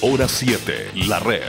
Hora 7, la red.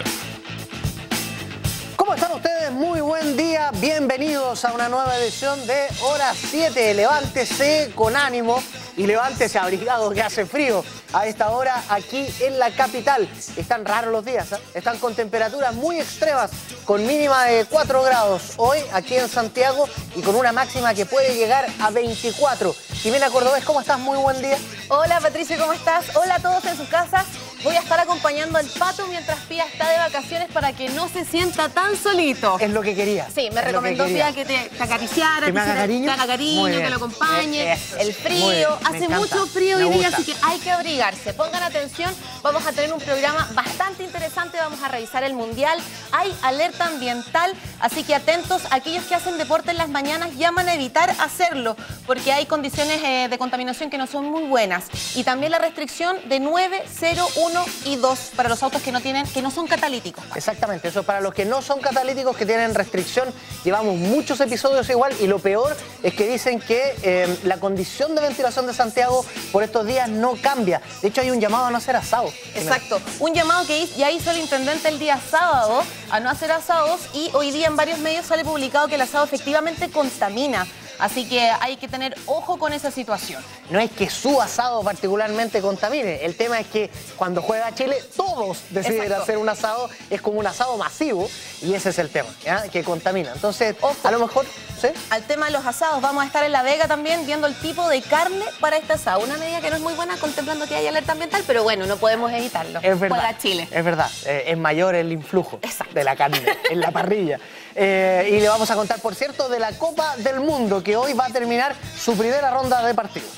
¿Cómo están ustedes? Muy buen día. Bienvenidos a una nueva edición de Hora 7. Levántese con ánimo y levántese abrigado que hace frío a esta hora aquí en la capital. Están raros los días, ¿eh? Están con temperaturas muy extremas, con mínima de 4 grados hoy aquí en Santiago y con una máxima que puede llegar a 24. Jimena Cordobés, ¿cómo estás? Muy buen día. Hola Patricio, ¿cómo estás? Hola a todos en sus casas. Voy a estar acompañando al Pato mientras Pía está de vacaciones para que no se sienta tan solito. Es lo que quería. Sí, me recomendó Pía que te acariciara, que me haga cariño, que lo acompañe. El frío, hace mucho frío hoy día, así que hay que abrigarse. Pongan atención, vamos a tener un programa bastante interesante, vamos a revisar el Mundial. Hay alerta ambiental, así que atentos, aquellos que hacen deporte en las mañanas llaman a evitar hacerlo, porque hay condiciones de contaminación que no son muy buenas. Y también la restricción de 9, 0, 1 y 2 para los autos que no son catalíticos. Exactamente, eso para los que no son catalíticos, que tienen restricción. Llevamos muchos episodios igual y lo peor es que dicen que la condición de ventilación de Santiago por estos días no cambia. De hecho hay un llamado a no hacer asados. Exacto, un llamado que ya hizo el intendente el día sábado a no hacer asados, y hoy día en varios medios sale publicado que el asado efectivamente contamina. Así que hay que tener ojo con esa situación. No es que su asado particularmente contamine, el tema es que cuando juega Chile todos deciden hacer un asado, es como un asado masivo y ese es el tema, ¿ya? Que contamina. Entonces, ojo, a lo mejor, ¿sí? Al tema de los asados, vamos a estar en La Vega también viendo el tipo de carne para este asado. Una medida que no es muy buena contemplando que hay alerta ambiental, pero bueno, no podemos evitarlo. Es verdad. Juega Chile. Es verdad, es mayor el influjo de la carne en la parrilla. Y le vamos a contar, por cierto, de la Copa del Mundo, que hoy va a terminar su primera ronda de partidos.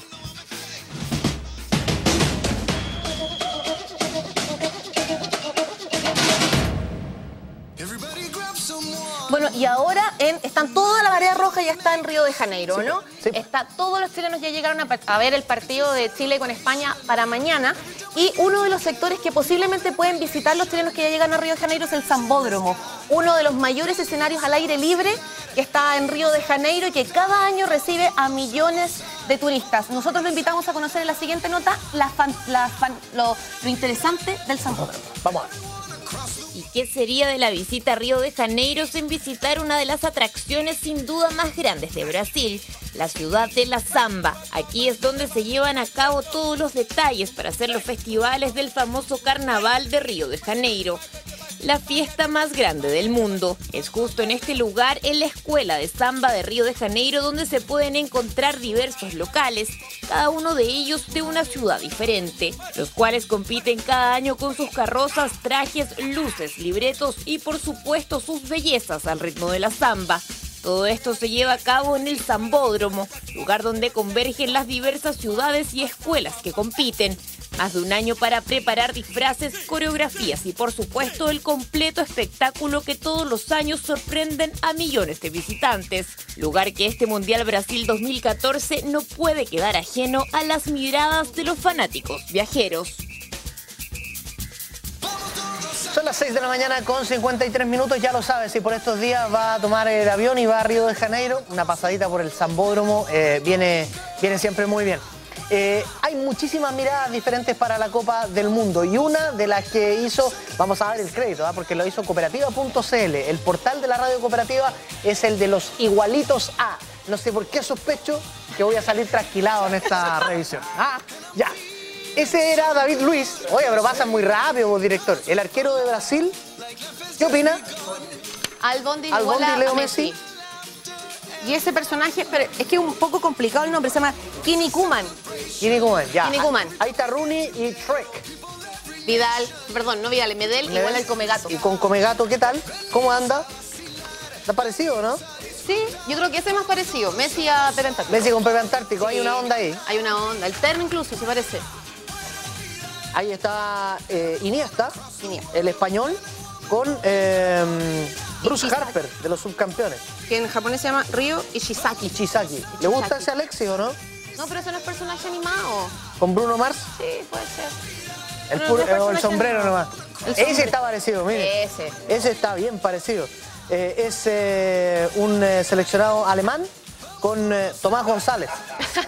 Bueno, y ahora están toda la marea roja, ya está en Río de Janeiro, ¿no? Sí. Todos los chilenos ya llegaron a ver el partido de Chile con España para mañana, y uno de los sectores que posiblemente pueden visitar los chilenos que ya llegan a Río de Janeiro es el Sambódromo, uno de los mayores escenarios al aire libre que está en Río de Janeiro y que cada año recibe a millones de turistas. Nosotros lo invitamos a conocer en la siguiente nota lo interesante del Sambódromo. Vamos a ver. ¿Y qué sería de la visita a Río de Janeiro sin visitar una de las atracciones sin duda más grandes de Brasil, la ciudad de la samba? Aquí es donde se llevan a cabo todos los detalles para hacer los festivales del famoso Carnaval de Río de Janeiro. La fiesta más grande del mundo es justo en este lugar, en la Escuela de Samba de Río de Janeiro, donde se pueden encontrar diversos locales, cada uno de ellos de una ciudad diferente, los cuales compiten cada año con sus carrozas, trajes, luces, libretos y por supuesto sus bellezas al ritmo de la samba. Todo esto se lleva a cabo en el Sambódromo, lugar donde convergen las diversas ciudades y escuelas que compiten. Más de un año para preparar disfraces, coreografías y por supuesto el completo espectáculo que todos los años sorprenden a millones de visitantes. Lugar que este Mundial Brasil 2014 no puede quedar ajeno a las miradas de los fanáticos viajeros. Son las 6 de la mañana con 53 minutos, ya lo sabes, si por estos días va a tomar el avión y va a Río de Janeiro, una pasadita por el Sambódromo viene siempre muy bien. Hay muchísimas miradas diferentes para la Copa del Mundo y una de las que hizo, vamos a dar el crédito, porque lo hizo cooperativa.cl, el portal de la radio cooperativa es el de los igualitos A. No sé por qué sospecho que voy a salir trasquilado en esta revisión. Ya. Ese era David Luiz. Oye, pero pasan muy rápido, vos, director. El arquero de Brasil, ¿qué opina? Albondi Leo Messi. Y ese personaje, pero es que es un poco complicado el nombre, se llama Kinnikuman. Kinnikuman, ya. Kinnikuman. Ahí está Rooney y Trek. Medel igual al Comegato. Y con Comegato, ¿qué tal? ¿Cómo anda? ¿Está parecido, no? Sí, yo creo que ese es más parecido. Messi a Pepe Antártico. Messi con Pepe Antártico, sí. Hay una onda ahí. Hay una onda, el terno incluso, se parece. Ahí está Iniesta, el español, con Bruce Harper, de los subcampeones. Que en japonés se llama Ryo Ishizaki. ¿Le gusta ese Alexis o no? No, pero ese no es personaje animado. ¿Con Bruno Mars? Sí, puede ser. El sombrero nomás. Ese está parecido, mire. Ese está bien parecido. Es un seleccionado alemán con Tomás González.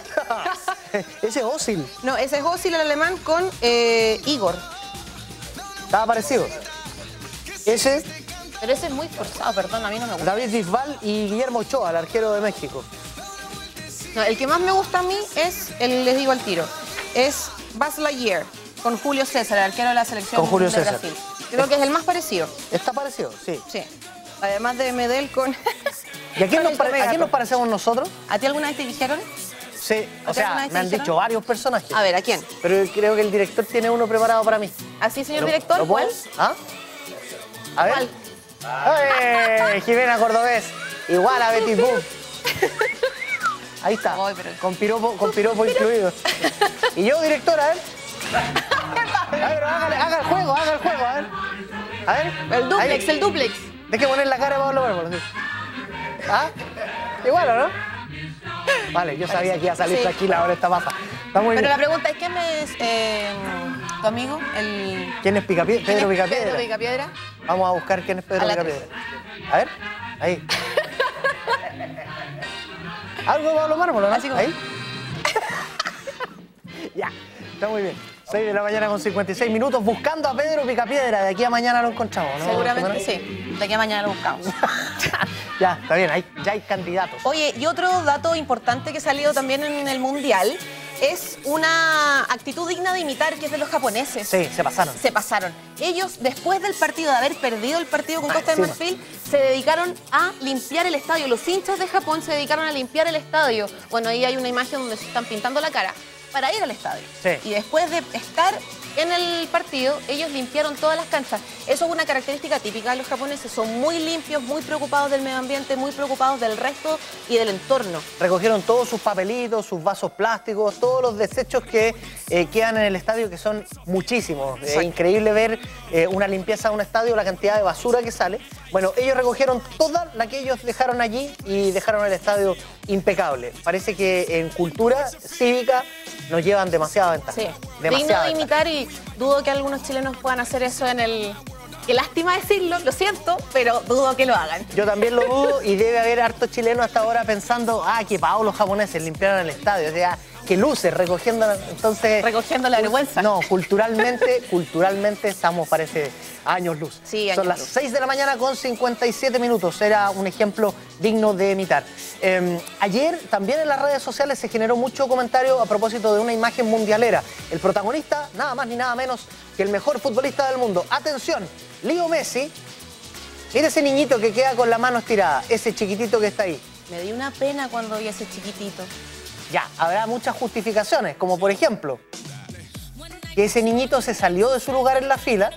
Ese es Özil. No, ese es Özil, el alemán, con Igor. Estaba parecido. Ese, Pero ese es muy forzado, perdón, a mí no me gusta. David Bisbal y Guillermo Ochoa, el arquero de México. No, el que más me gusta a mí es, les digo al tiro, es Buzz Lightyear, con Julio César, el arquero de la selección Con Julio de César. Brasil. Creo que es el más parecido. Está parecido, sí. Sí. Además de Medel con... ¿Y a quién con nos, el a quién nos parecemos nosotros? ¿A ti alguna vez te dijeron? Sí, o ¿A ti alguna sea, vez me te han dijeron? dicho varios personajes. A ver, ¿a quién? Pero creo que el director tiene uno preparado para mí. ¿Así, señor ¿Lo director? puedo? ¿Cuál? ¿Ah? A ver. ¿Cuál? Jimena Cordobés, igual a Betty Boop. Ahí está, Ay, pero- con piropo incluido. Y yo, directora, a ver. A ver, haga el juego, a ver. A ver. El duplex, Ahí. el duplex. Deje poner la cara de Pablo Mármol. ¿Sí? ¿Ah? Igual, ¿o no? Vale, yo sabía que iba a salir Sí. tranquila ahora esta papa. Está muy Pero bien. la pregunta es, ¿quién es tu amigo? ¿Quién es Picapiedra? ¿Quién Pedro es Picapiedra. Pedro Picapiedra? Vamos a buscar quién es Pedro A la Picapiedra. A ver, ahí. ¿Algo de Pablo Mármol, no? Así como- Ahí. Ya, está muy bien. 6 de la mañana con 56 minutos buscando a Pedro Picapiedra. De aquí a mañana lo encontramos, ¿no? Seguramente sí. De aquí a mañana lo buscamos. Ya, está bien, ya hay candidatos. Oye, y otro dato importante que ha salido también en el Mundial es una actitud digna de imitar que es de los japoneses. Sí, se pasaron. Se pasaron. Ellos, después del partido, de haber perdido el partido con Costa de encima. Marfil, se dedicaron a limpiar el estadio. Los hinchas de Japón se dedicaron a limpiar el estadio. Bueno, ahí hay una imagen donde se están pintando la cara para ir al estadio. Sí. Y después de estar en el partido, ellos limpiaron todas las canchas. Eso es una característica típica de los japoneses. Son muy limpios, muy preocupados del medio ambiente, muy preocupados del resto y del entorno. Recogieron todos sus papelitos, sus vasos plásticos, todos los desechos que quedan en el estadio, que son muchísimos. Es increíble ver una limpieza de un estadio, la cantidad de basura que sale. Bueno, ellos recogieron toda la que ellos dejaron allí y dejaron el estadio impecable. Parece que en cultura cívica nos llevan demasiada ventaja. Sí, digno Demasiada de ventaja. imitar y dudo que algunos chilenos puedan hacer eso en el... Qué lástima decirlo, lo siento, pero dudo que lo hagan. Yo también lo dudo y debe haber hartos chilenos hasta ahora pensando, qué pavos los japoneses limpiaron el estadio. O sea, que luces recogiendo, entonces... Recogiendo la vergüenza. No, culturalmente estamos, parece, a años luz. Sí, Son años las luz. 6 de la mañana con 57 minutos. Era un ejemplo digno de imitar. Ayer también en las redes sociales se generó mucho comentario a propósito de una imagen mundialera. El protagonista, nada más ni nada menos que el mejor futbolista del mundo. Atención, Leo Messi. Mira ese niñito que queda con la mano estirada, ese chiquitito que está ahí. Me dio una pena cuando vi a ese chiquitito. Ya, habrá muchas justificaciones, como por ejemplo, que ese niñito se salió de su lugar en la fila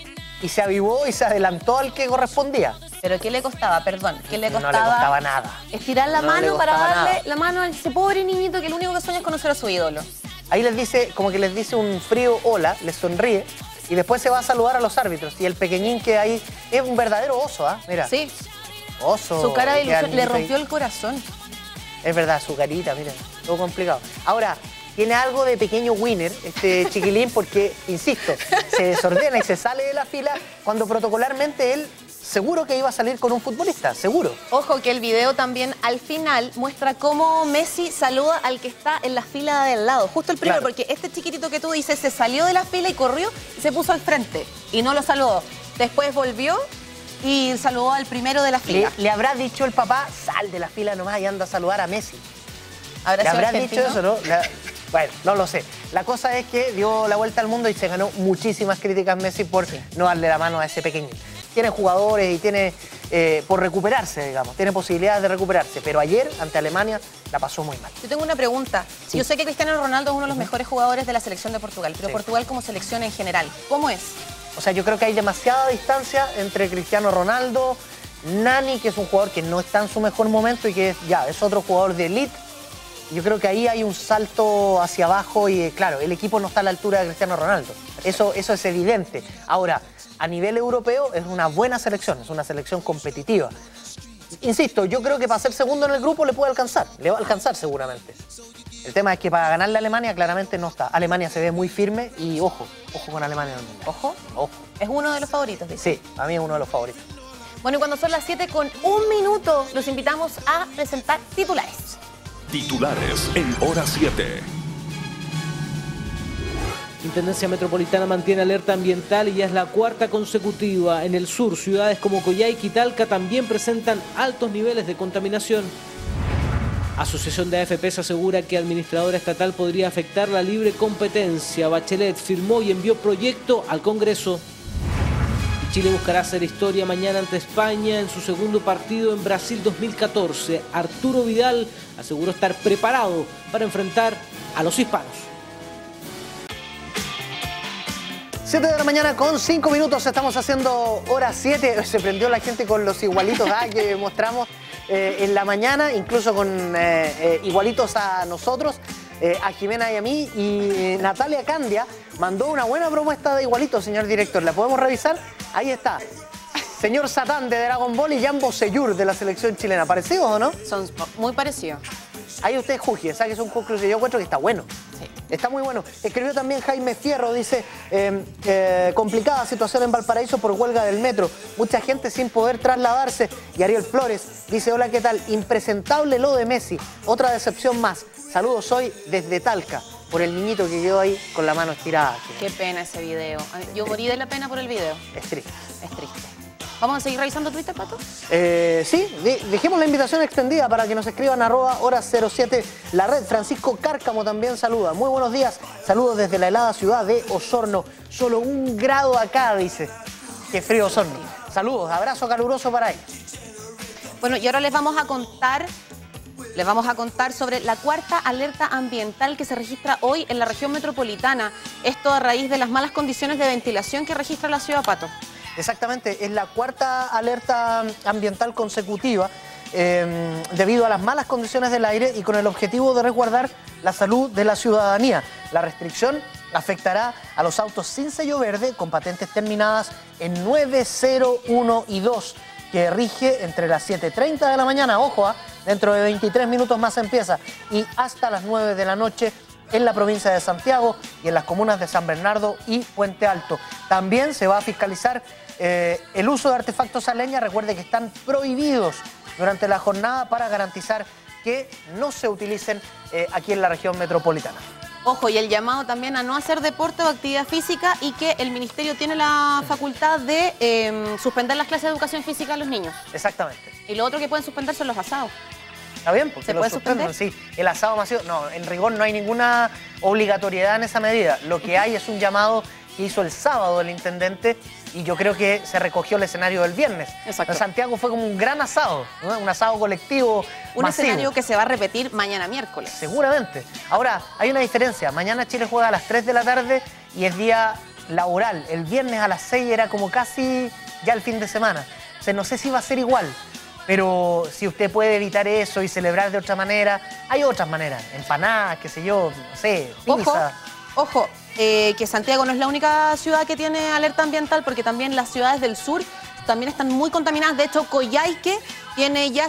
y se avivó y se adelantó al que correspondía. ¿Pero qué le costaba? Perdón, ¿qué le No le costaba? costaba nada. Estirar la No le mano para costaba darle nada. la mano a ese pobre niñito que lo único que sueña es conocer a su ídolo. Ahí les dice, como que les dice un frío hola, les sonríe y después se va a saludar a los árbitros. Y el pequeñín que ahí es un verdadero oso, ¿ah? Mira. Sí, Oso. su cara de queda el ilusión le niñito ahí. rompió el corazón. Es verdad, su carita, miren, todo complicado. Ahora, tiene algo de pequeño winner este chiquilín porque, insisto, se desordena y se sale de la fila cuando protocolarmente él seguro que iba a salir con un futbolista, seguro. Ojo que el video también al final muestra cómo Messi saluda al que está en la fila del lado, justo el primero, Claro. porque este chiquitito que tú dices se salió de la fila y corrió y se puso al frente y no lo saludó. Después volvió y saludó al primero de la fila. Le habrá dicho el papá, sal de la fila nomás y anda a saludar a Messi. ¿Habrá ¿Le sido habrá argentino? dicho eso, no? Bueno, no lo sé. La cosa es que dio la vuelta al mundo y se ganó muchísimas críticas Messi por no darle la mano a ese pequeñín. Tiene jugadores y tiene por recuperarse, digamos, tiene posibilidades de recuperarse, pero ayer ante Alemania la pasó muy mal. Yo tengo una pregunta. Sí. Yo sé que Cristiano Ronaldo es uno de los mejores jugadores de la selección de Portugal, pero Sí. Portugal como selección en general, ¿cómo es? O sea, yo creo que hay demasiada distancia entre Cristiano Ronaldo, Nani, que es un jugador que no está en su mejor momento y que es otro jugador de elite. Yo creo que ahí hay un salto hacia abajo y, claro, el equipo no está a la altura de Cristiano Ronaldo. Eso es evidente. Ahora, a nivel europeo es una buena selección, es una selección competitiva. Insisto, yo creo que para ser segundo en el grupo le puede alcanzar, le va a alcanzar seguramente. El tema es que para ganarle a Alemania claramente no está. Alemania se ve muy firme y ojo con Alemania en el mundo. Ojo, Ojo. es uno de los favoritos, dice. Sí, a mí es uno de los favoritos. Bueno, y cuando son las 7:01, los invitamos a presentar titulares. Titulares en hora 7. Intendencia Metropolitana mantiene alerta ambiental y ya es la cuarta consecutiva. En el sur, ciudades como Coyhaique y Talca también presentan altos niveles de contaminación. Asociación de AFPs asegura que administradora estatal podría afectar la libre competencia. Bachelet firmó y envió proyecto al Congreso. Y Chile buscará hacer historia mañana ante España en su segundo partido en Brasil 2014. Arturo Vidal aseguró estar preparado para enfrentar a los hispanos. 7 de la mañana con 5 minutos, estamos haciendo hora 7. Se prendió la gente con los igualitos que mostramos en la mañana, incluso con igualitos a nosotros, a Jimena y a mí. Y Natalia Candia mandó una buena propuesta de igualitos, señor director. ¿La podemos revisar? Ahí está. Señor Satán de Dragon Ball y Jambo Seyur de la selección chilena. ¿Parecidos o no? Son muy parecidos. Ahí usted juzgue, saque un conclusión. Yo encuentro que está bueno. Sí. Está muy bueno. Escribió también Jaime Fierro, dice, complicada situación en Valparaíso por huelga del metro. Mucha gente sin poder trasladarse. Y Ariel Flores dice, hola, ¿qué tal? Impresentable lo de Messi. Otra decepción más. Saludos hoy desde Talca, por el niñito que quedó ahí con la mano estirada. Qué pena ese video. Yo morí de la pena por el video. Es triste. Es triste. ¿Vamos a seguir revisando Twitter, Pato? Sí, dejemos la invitación extendida para que nos escriban @hora07 la red. Francisco Cárcamo también saluda. Muy buenos días, saludos desde la helada ciudad de Osorno. Solo 1 grado acá, dice. Qué frío Osorno. Saludos, abrazo caluroso para ellos. Bueno, y ahora les vamos a contar sobre la cuarta alerta ambiental que se registra hoy en la región metropolitana. Esto a raíz de las malas condiciones de ventilación que registra la ciudad, Pato. Exactamente, es la cuarta alerta ambiental consecutiva debido a las malas condiciones del aire y con el objetivo de resguardar la salud de la ciudadanía. La restricción afectará a los autos sin sello verde con patentes terminadas en 9, 0, 1 y 2, que rige entre las 7:30 de la mañana, ojo, dentro de 23 minutos más empieza, y hasta las 9 de la noche en la provincia de Santiago y en las comunas de San Bernardo y Puente Alto. También se va a fiscalizar el uso de artefactos a leña. Recuerde que están prohibidos durante la jornada para garantizar que no se utilicen aquí en la región metropolitana. Ojo, y el llamado también a no hacer deporte o actividad física y que el Ministerio tiene la facultad de suspender las clases de educación física a los niños. Exactamente. Y lo otro que pueden suspender son los asados. ¿Está bien? Porque ¿Se puede suspender? Sí, el asado masivo, no, en rigor no hay ninguna obligatoriedad en esa medida. Lo que hay es un llamado que hizo el sábado el intendente y yo creo que se recogió el escenario del viernes. Exacto. En Santiago fue como un gran asado, ¿no? Un asado colectivo, un masivo. escenario que se va a repetir mañana miércoles. Seguramente. Ahora, hay una diferencia. Mañana Chile juega a las 3 de la tarde y es día laboral. El viernes a las 6 era como casi ya el fin de semana. O sea, no sé si va a ser igual. Pero si usted puede evitar eso y celebrar de otra manera, hay otras maneras. Empanadas, qué sé yo, no sé, pizza. Ojo, que Santiago no es la única ciudad que tiene alerta ambiental, porque también las ciudades del sur también están muy contaminadas. De hecho, Coyhaique tiene ya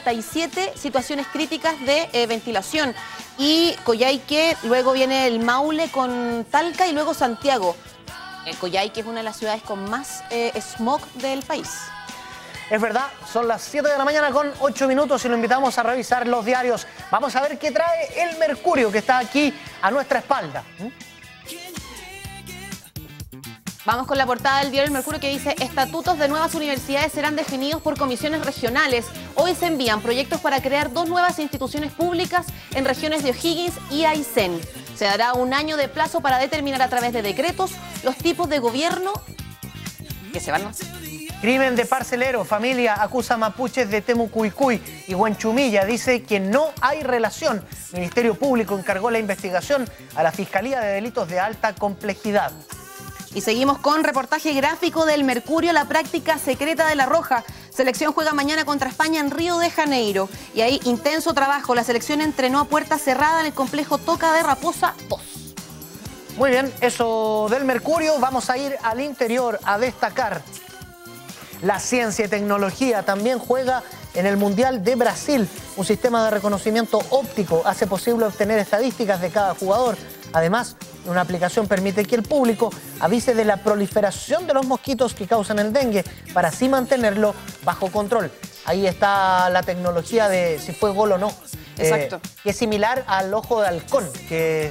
57 situaciones críticas de ventilación. Y Coyhaique, luego viene el Maule con Talca y luego Santiago. Coyhaique es una de las ciudades con más smog del país. Es verdad, son las 7 de la mañana con 8 minutos y lo invitamos a revisar los diarios. Vamos a ver qué trae el Mercurio, que está aquí a nuestra espalda. Vamos con la portada del diario El Mercurio, que dice: estatutos de nuevas universidades serán definidos por comisiones regionales. Hoy se envían proyectos para crear 2 nuevas instituciones públicas en regiones de O'Higgins y Aysén. Se dará 1 año de plazo para determinar a través de decretos los tipos de gobierno que se van a hacer. Crimen de parcelero. Familia acusa a mapuches de Temucuicuy y Huanchumilla dice que no hay relación. Ministerio Público encargó la investigación a la Fiscalía de Delitos de Alta Complejidad. Y seguimos con reportaje gráfico del Mercurio, la práctica secreta de La Roja. Selección juega mañana contra España en Río de Janeiro. Y ahí intenso trabajo. La selección entrenó a puerta cerrada en el complejo Toca de Raposa 2. Muy bien, eso del Mercurio. Vamos a ir al interior a destacar. La ciencia y tecnología también juega en el Mundial de Brasil. Un sistema de reconocimiento óptico hace posible obtener estadísticas de cada jugador. Además, una aplicación permite que el público avise de la proliferación de los mosquitos que causan el dengue para así mantenerlo bajo control. Ahí está la tecnología de si fue gol o no. Exacto. Que es similar al ojo de halcón, que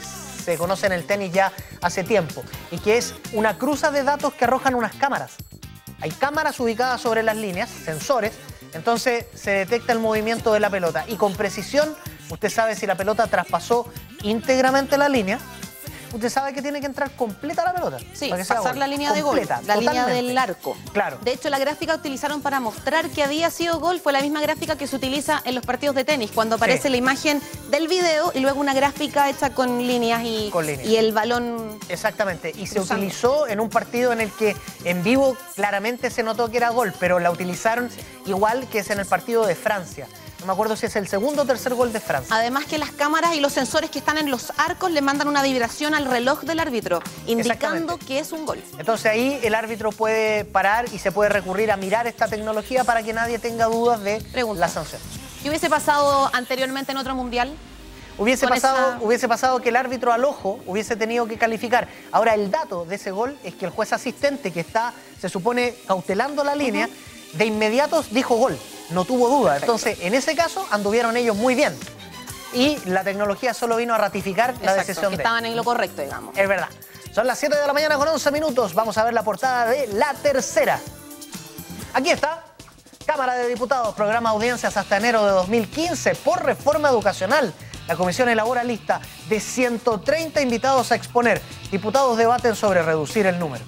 se conoce en el tenis ya hace tiempo, y que es una cruza de datos que arrojan unas cámaras. Hay cámaras ubicadas sobre las líneas, sensores, entonces se detecta el movimiento de la pelota y con precisión usted sabe si la pelota traspasó íntegramente la línea. Usted sabe que tiene que entrar completa la pelota. Sí, para que pasar la línea de gol, la línea del arco. Claro. De hecho, la gráfica que utilizaron para mostrar que había sido gol fue la misma gráfica que se utiliza en los partidos de tenis, cuando aparece la imagen del video y luego una gráfica hecha con líneas y el balón. Exactamente, y se utilizó en un partido en el que en vivo claramente se notó que era gol, pero la utilizaron igual que es en el partido de Francia. No me acuerdo si es el segundo o tercer gol de Francia. Además que las cámaras y los sensores que están en los arcos le mandan una vibración al reloj del árbitro, indicando que es un gol. Entonces ahí el árbitro puede parar y se puede recurrir a mirar esta tecnología para que nadie tenga dudas de la sanción. ¿Qué hubiese pasado anteriormente en otro mundial? Hubiese pasado que el árbitro al ojo hubiese tenido que calificar. Ahora el dato de ese gol es que el juez asistente que está, se supone, cautelando la línea, de inmediato dijo gol. No tuvo duda. Entonces, en ese caso, anduvieron ellos muy bien. Y la tecnología solo vino a ratificar la decisión de estaban en lo correcto, digamos. Es verdad. Son las 7 de la mañana con 11 minutos. Vamos a ver la portada de La Tercera. Aquí está. Cámara de Diputados programa audiencias hasta enero de 2015 por reforma educacional. La comisión elabora lista de 130 invitados a exponer. Diputados debaten sobre reducir el número.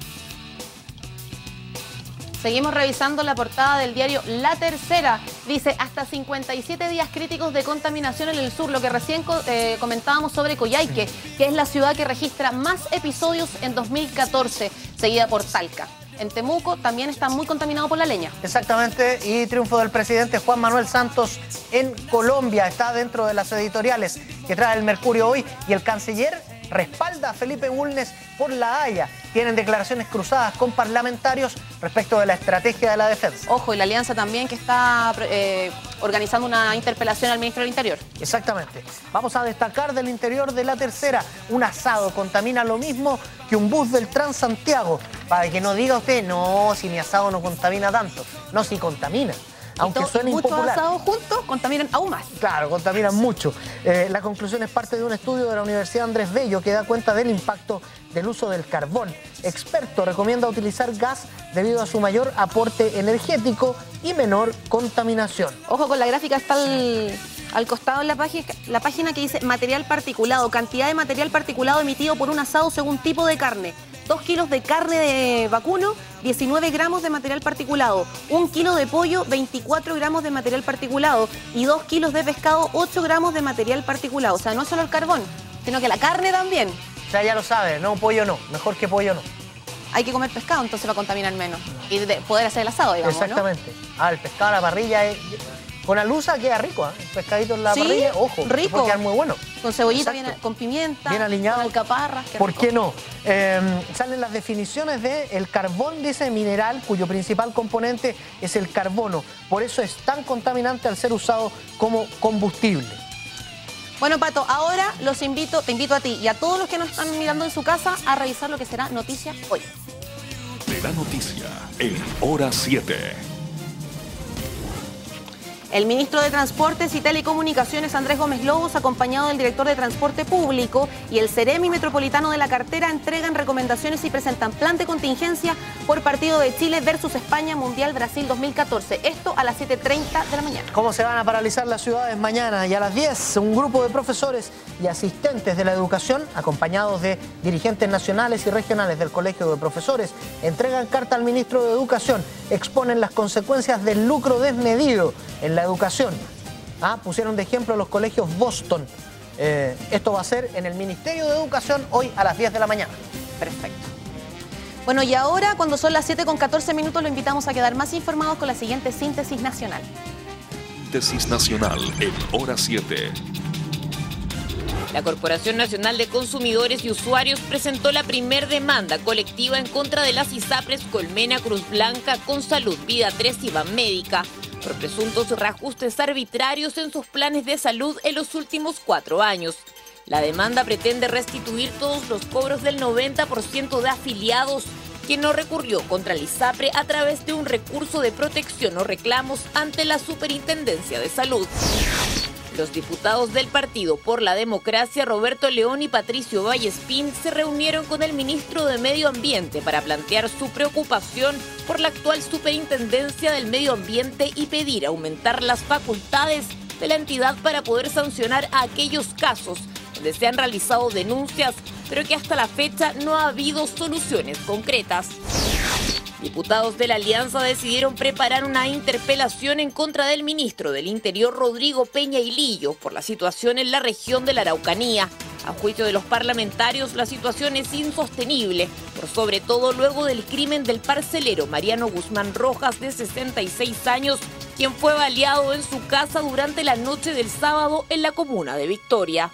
Seguimos revisando la portada del diario La Tercera. Dice, hasta 57 días críticos de contaminación en el sur. Lo que recién comentábamos sobre Coyhaique, que es la ciudad que registra más episodios en 2014, seguida por Talca. En Temuco también está muy contaminado por la leña. Exactamente, y triunfo del presidente Juan Manuel Santos en Colombia. Está dentro de las editoriales que trae el Mercurio hoy. Y el canciller respalda a Felipe Bulnes por La Haya. Tienen declaraciones cruzadas con parlamentarios respecto de la estrategia de la defensa. Ojo, y la alianza también que está organizando una interpelación al ministro del Interior. Exactamente. Vamos a destacar del interior de La Tercera. Un asado contamina lo mismo que un bus del Transantiago. Para que no diga usted, no, si mi asado no contamina tanto. No, si contamina. Aunque suene impopular. Muchos asados juntos contaminan aún más. Claro, contaminan mucho. La conclusión es parte de un estudio de la Universidad Andrés Bello que da cuenta del impacto del uso del carbón. Experto recomienda utilizar gas debido a su mayor aporte energético y menor contaminación. Ojo con la gráfica, está al costado en la página que dice material particulado, cantidad de material particulado emitido por un asado según tipo de carne. 2 kilos de carne de vacuno, 19 gramos de material particulado. 1 kilo de pollo, 24 gramos de material particulado. Y 2 kilos de pescado, 8 gramos de material particulado. O sea, no solo el carbón, sino que la carne también. O sea, ya lo sabe, no, pollo no. Mejor que pollo no. Hay que comer pescado, entonces va a contaminar menos. Y poder hacer el asado, digamos, exactamente. ¿no? El pescado a la parrilla con alusa queda rico, ¿eh? El pescadito en la parrilla, ojo, rico. puede quedar muy bueno. Con cebollita, con pimienta, bien aliñado, con alcaparras. ¿Por qué no? Salen las definiciones de el carbón, dice mineral, cuyo principal componente es el carbono. Por eso es tan contaminante al ser usado como combustible. Bueno, Pato, ahora te invito a ti y a todos los que nos están mirando en su casa a revisar lo que será Noticias Hoy. De la noticia en Hora 7. El ministro de Transportes y Telecomunicaciones, Andrés Gómez Lobos, acompañado del director de Transporte Público y el Ceremi Metropolitano de la Cartera, entregan recomendaciones y presentan plan de contingencia por partido de Chile versus España Mundial Brasil 2014. Esto a las 7:30 de la mañana. ¿Cómo se van a paralizar las ciudades mañana? Y a las 10, un grupo de profesores y asistentes de la educación, acompañados de dirigentes nacionales y regionales del Colegio de Profesores, entregan carta al ministro de Educación, exponen las consecuencias del lucro desmedido en la educación. Pusieron de ejemplo los colegios Boston. Esto va a ser en el Ministerio de Educación hoy a las 10 de la mañana. Perfecto. Bueno, y ahora, cuando son las 7:14, lo invitamos a quedar más informados con la siguiente síntesis nacional. Síntesis nacional en Hora 7. La Corporación Nacional de Consumidores y Usuarios presentó la primer demanda colectiva en contra de las ISAPRES Colmena, Cruz Blanca, Consalud, Vida 3 y Banmédica por presuntos reajustes arbitrarios en sus planes de salud en los últimos 4 años. La demanda pretende restituir todos los cobros del 90% de afiliados que no recurrió contra el ISAPRE a través de un recurso de protección o reclamos ante la Superintendencia de Salud. Los diputados del Partido por la Democracia, Roberto León y Patricio Vallespín, se reunieron con el ministro de Medio Ambiente para plantear su preocupación por la actual Superintendencia del Medio Ambiente y pedir aumentar las facultades de la entidad para poder sancionar a aquellos casos donde se han realizado denuncias, pero que hasta la fecha no ha habido soluciones concretas. Diputados de la Alianza decidieron preparar una interpelación en contra del ministro del Interior, Rodrigo Peña Hilillo, por la situación en la región de la Araucanía. A juicio de los parlamentarios, la situación es insostenible, por sobre todo luego del crimen del parcelero Mariano Guzmán Rojas, de 66 años, quien fue baleado en su casa durante la noche del sábado en la comuna de Victoria.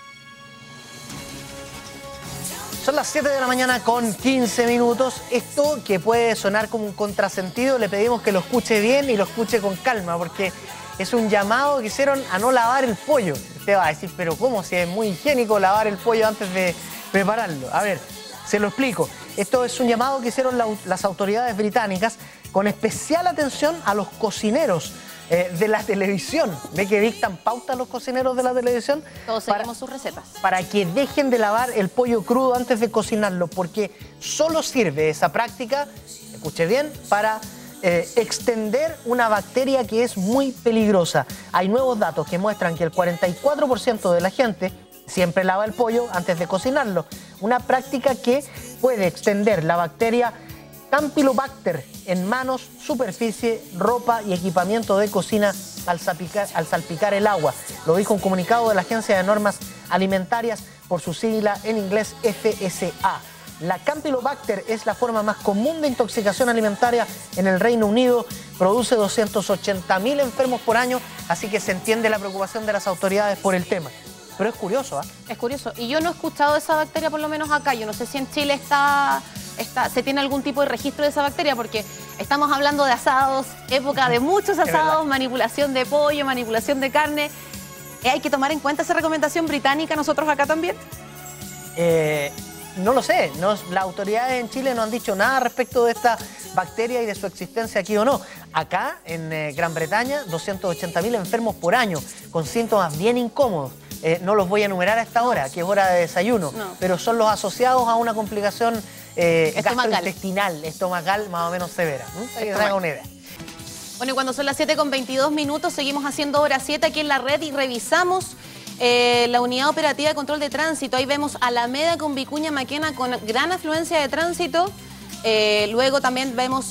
Son las 7 de la mañana con 15 minutos. Esto que puede sonar como un contrasentido, le pedimos que lo escuche bien y lo escuche con calma, porque es un llamado que hicieron a no lavar el pollo. Usted va a decir, pero ¿cómo? Si es muy higiénico lavar el pollo antes de prepararlo. A ver, se lo explico. Esto es un llamado que hicieron las autoridades británicas con especial atención a los cocineros de la televisión. ¿Ve que dictan pauta los cocineros de la televisión? Todos seguimos sus recetas. Para que dejen de lavar el pollo crudo antes de cocinarlo, porque solo sirve esa práctica, escuche bien, para extender una bacteria que es muy peligrosa. Hay nuevos datos que muestran que el 44% de la gente siempre lava el pollo antes de cocinarlo. Una práctica que puede extender la bacteria Campylobacter en manos, superficie, ropa y equipamiento de cocina al salpicar el agua. Lo dijo un comunicado de la Agencia de Normas Alimentarias, por su sigla en inglés FSA. La Campylobacter es la forma más común de intoxicación alimentaria en el Reino Unido. Produce 280.000 enfermos por año, así que se entiende la preocupación de las autoridades por el tema. Pero es curioso, ¿eh? Es curioso. Y yo no he escuchado de esa bacteria, por lo menos acá. Yo no sé si en Chile se tiene algún tipo de registro de esa bacteria, porque estamos hablando de asados, época de muchos asados, manipulación de pollo, manipulación de carne. ¿Hay que tomar en cuenta esa recomendación británica nosotros acá también? No lo sé. Las autoridades en Chile no han dicho nada respecto de esta bacteria y de su existencia aquí o no. Acá, en Gran Bretaña, 280.000 enfermos por año, con síntomas bien incómodos. No los voy a enumerar a esta hora, que es hora de desayuno, pero son los asociados a una complicación gastrointestinal, estomacal más o menos severa. Para que se haga una idea. Bueno, y cuando son las 7:22, seguimos haciendo hora 7 aquí en la red y revisamos la unidad operativa de control de tránsito. Ahí vemos Alameda con Vicuña Maquena con gran afluencia de tránsito. Luego también vemos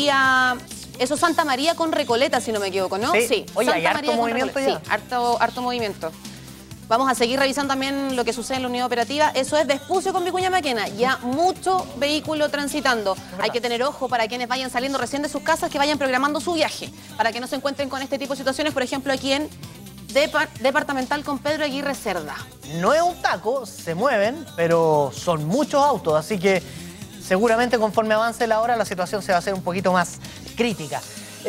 Santa María con Recoleta, si no me equivoco, ¿no? Sí. Oye, Santa ¿hay harto movimiento ya? Sí, harto movimiento. Vamos a seguir revisando también lo que sucede en la unidad operativa. Eso es Vespucio con Vicuña Maquena. Ya mucho vehículo transitando. Hay que tener ojo para quienes vayan saliendo recién de sus casas, que vayan programando su viaje, para que no se encuentren con este tipo de situaciones, por ejemplo, aquí en Departamental con Pedro Aguirre Cerda. No es un taco, se mueven, pero son muchos autos, así que seguramente conforme avance la hora la situación se va a hacer un poquito más crítica.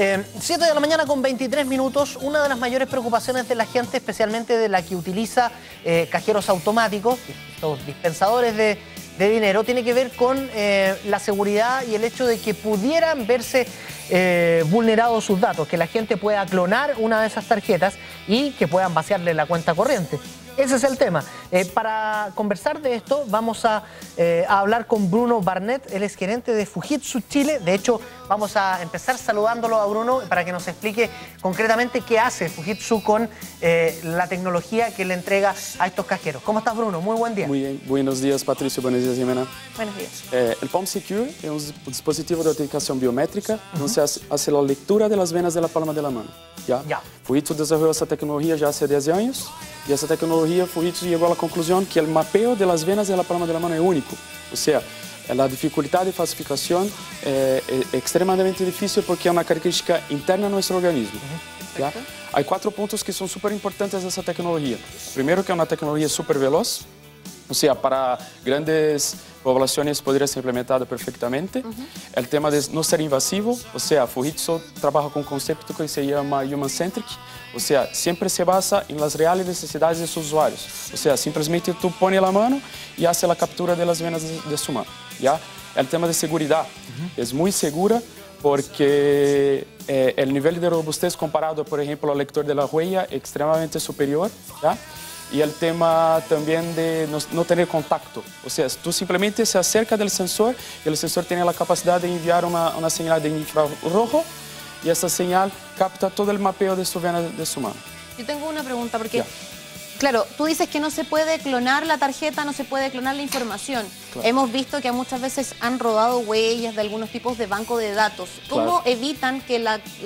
7 de la mañana con 23 minutos, una de las mayores preocupaciones de la gente, especialmente de la que utiliza cajeros automáticos, estos dispensadores de dinero, tiene que ver con la seguridad y el hecho de que pudieran verse vulnerados sus datos, que la gente pueda clonar una de esas tarjetas y que puedan vaciarle la cuenta corriente. Ese es el tema. Para conversar de esto vamos a hablar con Bruno Barnett, él es gerente de Fujitsu Chile. De hecho, vamos a empezar saludándolo a Bruno para que nos explique concretamente qué hace Fujitsu con la tecnología que le entrega a estos cajeros. ¿Cómo estás, Bruno? Muy buen día. Muy bien. Buenos días, Patricio. Buenos días, Jimena. Buenos días. El Palm Secure es un dispositivo de autenticación biométrica donde se hace la lectura de las venas de la palma de la mano. ¿Ya? Fujitsu desarrolló esa tecnología ya hace 10 años y esa tecnología Fujitsu llegó a la conclusión que el mapeo de las venas de la palma de la mano es único. O sea, la dificultad de falsificación es extremadamente difícil porque es una característica interna de nuestro organismo. ¿Ya? Hay 4 puntos que son súper importantes de esa tecnología. Primero, que es una tecnología súper veloz. O sea, para grandes poblaciones podría ser implementada perfectamente. El tema de no ser invasivo, o sea, Fujitsu trabaja con un concepto que se llama human-centric, o sea, siempre se basa en las reales necesidades de sus usuarios. O sea, simplemente tú pones la mano y haces la captura de las venas de su mano. ¿Ya? El tema de seguridad es muy segura porque el nivel de robustez comparado, por ejemplo, al lector de la huella es extremadamente superior, ¿ya? Y el tema también de no tener contacto. O sea, tú simplemente se acerca del sensor y el sensor tiene la capacidad de enviar una señal de infrarrojo y esa señal capta todo el mapeo de su vena de su mano. Yo tengo una pregunta porque, claro, tú dices que no se puede clonar la tarjeta, no se puede clonar la información. Claro. Hemos visto que muchas veces han rodado huellas de algunos tipos de banco de datos. ¿Cómo evitan que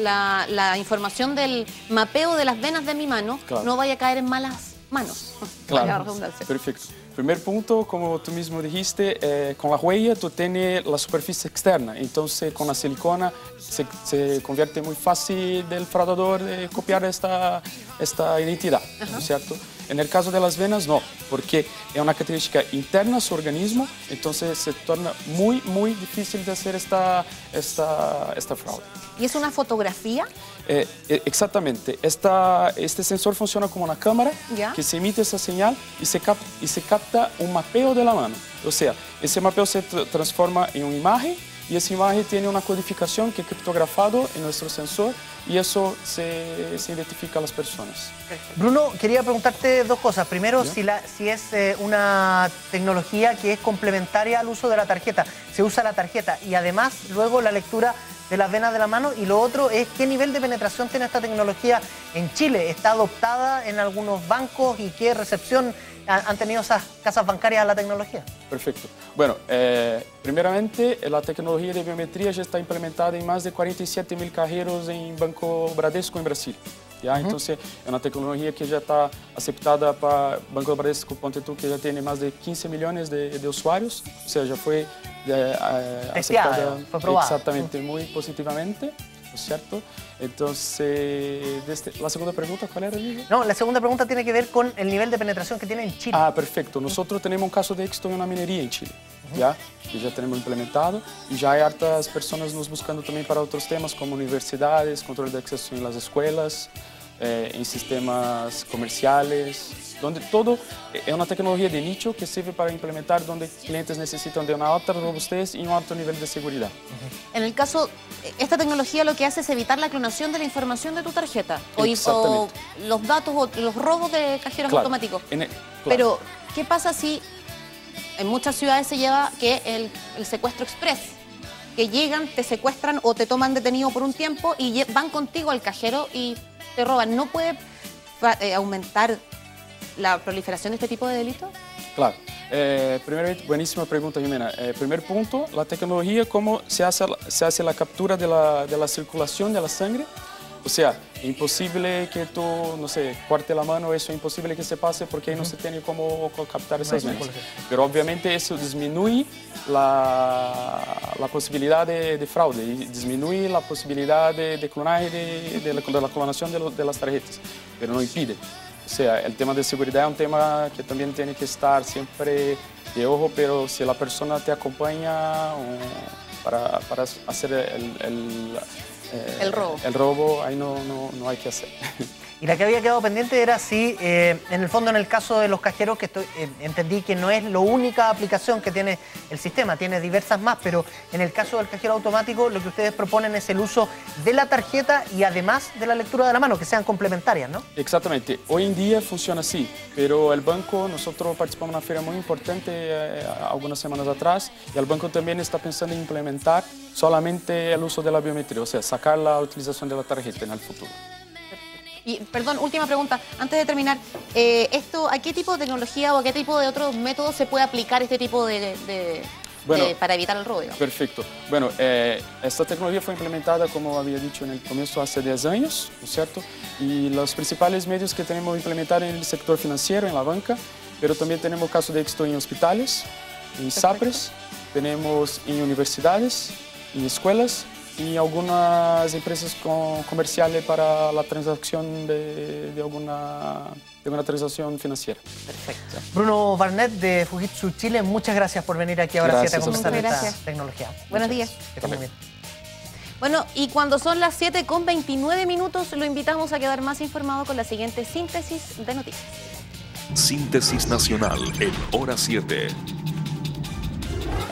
la información del mapeo de las venas de mi mano no vaya a caer en malas manos? Claro, perfecto. Primer punto, como tú mismo dijiste, con la huella tú tienes la superficie externa, entonces con la silicona se convierte muy fácil del fraudador de copiar esta identidad, ¿no es cierto? En el caso de las venas no, porque es una característica interna a su organismo, entonces se torna muy difícil de hacer esta fraude. ¿Y es una fotografía? Exactamente. Este sensor funciona como una cámara que se emite esa señal y se capta un mapeo de la mano. O sea, ese mapeo se transforma en una imagen y esa imagen tiene una codificación que es criptografado en nuestro sensor y eso se identifica a las personas. Bruno, quería preguntarte dos cosas. Primero, si es una tecnología que es complementaria al uso de la tarjeta. Se usa la tarjeta y además luego la lectura de las venas de la mano. Y lo otro es qué nivel de penetración tiene esta tecnología en Chile. ¿Está adoptada en algunos bancos y qué recepción han tenido esas casas bancarias a la tecnología? Perfecto. Bueno, primeramente la tecnología de biometría ya está implementada en más de 47.000 cajeros en Banco Bradesco en Brasil. ¿Ya? Entonces, es una tecnología que ya está aceptada para Banco Bradesco, ponte tú, que ya tiene más de 15 millones de usuarios. O sea, ya fue aceptada, fue probada. Exactamente, muy positivamente, ¿no es cierto? Entonces, la segunda pregunta, ¿cuál era? No, la segunda pregunta tiene que ver con el nivel de penetración que tiene en Chile. Ah, perfecto. Nosotros tenemos un caso de éxito en una minería en Chile, ¿ya? Que ya tenemos implementado y ya hay hartas personas nos buscando también para otros temas como universidades, control de acceso en las escuelas, en sistemas comerciales, donde todo es una tecnología de nicho que sirve para implementar donde clientes necesitan de una alta robustez y un alto nivel de seguridad. En el caso, esta tecnología lo que hace es evitar la clonación de la información de tu tarjeta o los datos o los robos de cajeros automáticos. Pero, ¿qué pasa si en muchas ciudades se lleva que el secuestro express? Que llegan, te secuestran o te toman detenido por un tiempo y van contigo al cajero y te roban. ¿No puede aumentar la proliferación de este tipo de delitos? Claro. Primeramente, buenísima pregunta, Jimena. Primer punto, la tecnología, cómo se hace la captura de la circulación de la sangre. O sea, es imposible que tú, no sé, corte la mano, eso es imposible que se pase porque no se tiene cómo captar esas venas. Pero obviamente eso disminuye la posibilidad de fraude y disminuye la posibilidad de clonaje, de la clonación de las tarjetas, pero no impide. O sea, el tema de seguridad es un tema que también tiene que estar siempre de ojo, pero si la persona te acompaña para hacer el robo, ahí no hay que hacer. Y la que había quedado pendiente era si, en el fondo, en el caso de los cajeros, que entendí que no es la única aplicación que tiene el sistema, tiene diversas más, pero en el caso del cajero automático, lo que ustedes proponen es el uso de la tarjeta y además de la lectura de la mano, que sean complementarias, ¿no? Exactamente. Hoy en día funciona así, pero el banco, nosotros participamos en una feria muy importante algunas semanas atrás, y el banco también está pensando en implementar solamente el uso de la biometría, o sea, sacar la utilización de la tarjeta en el futuro. Y, perdón, última pregunta, antes de terminar, ¿a qué tipo de tecnología o a qué tipo de otros métodos se puede aplicar este tipo para evitar el robo? Perfecto. Bueno, esta tecnología fue implementada, como había dicho en el comienzo, hace 10 años, ¿no es cierto? Y los principales medios que tenemos implementados en el sector financiero, en la banca, pero también tenemos casos de éxito en hospitales, en SAPRES, tenemos en universidades, en escuelas, y algunas empresas comerciales para la transacción de una transacción financiera. Perfecto. Bruno Barnett de Fujitsu Chile, muchas gracias por venir aquí ahora a conversar de esta tecnología. Buenos días. Que estén muy bien. Bueno, y cuando son las 7:29, lo invitamos a quedar más informado con la siguiente síntesis de noticias. Síntesis nacional en Hora 7.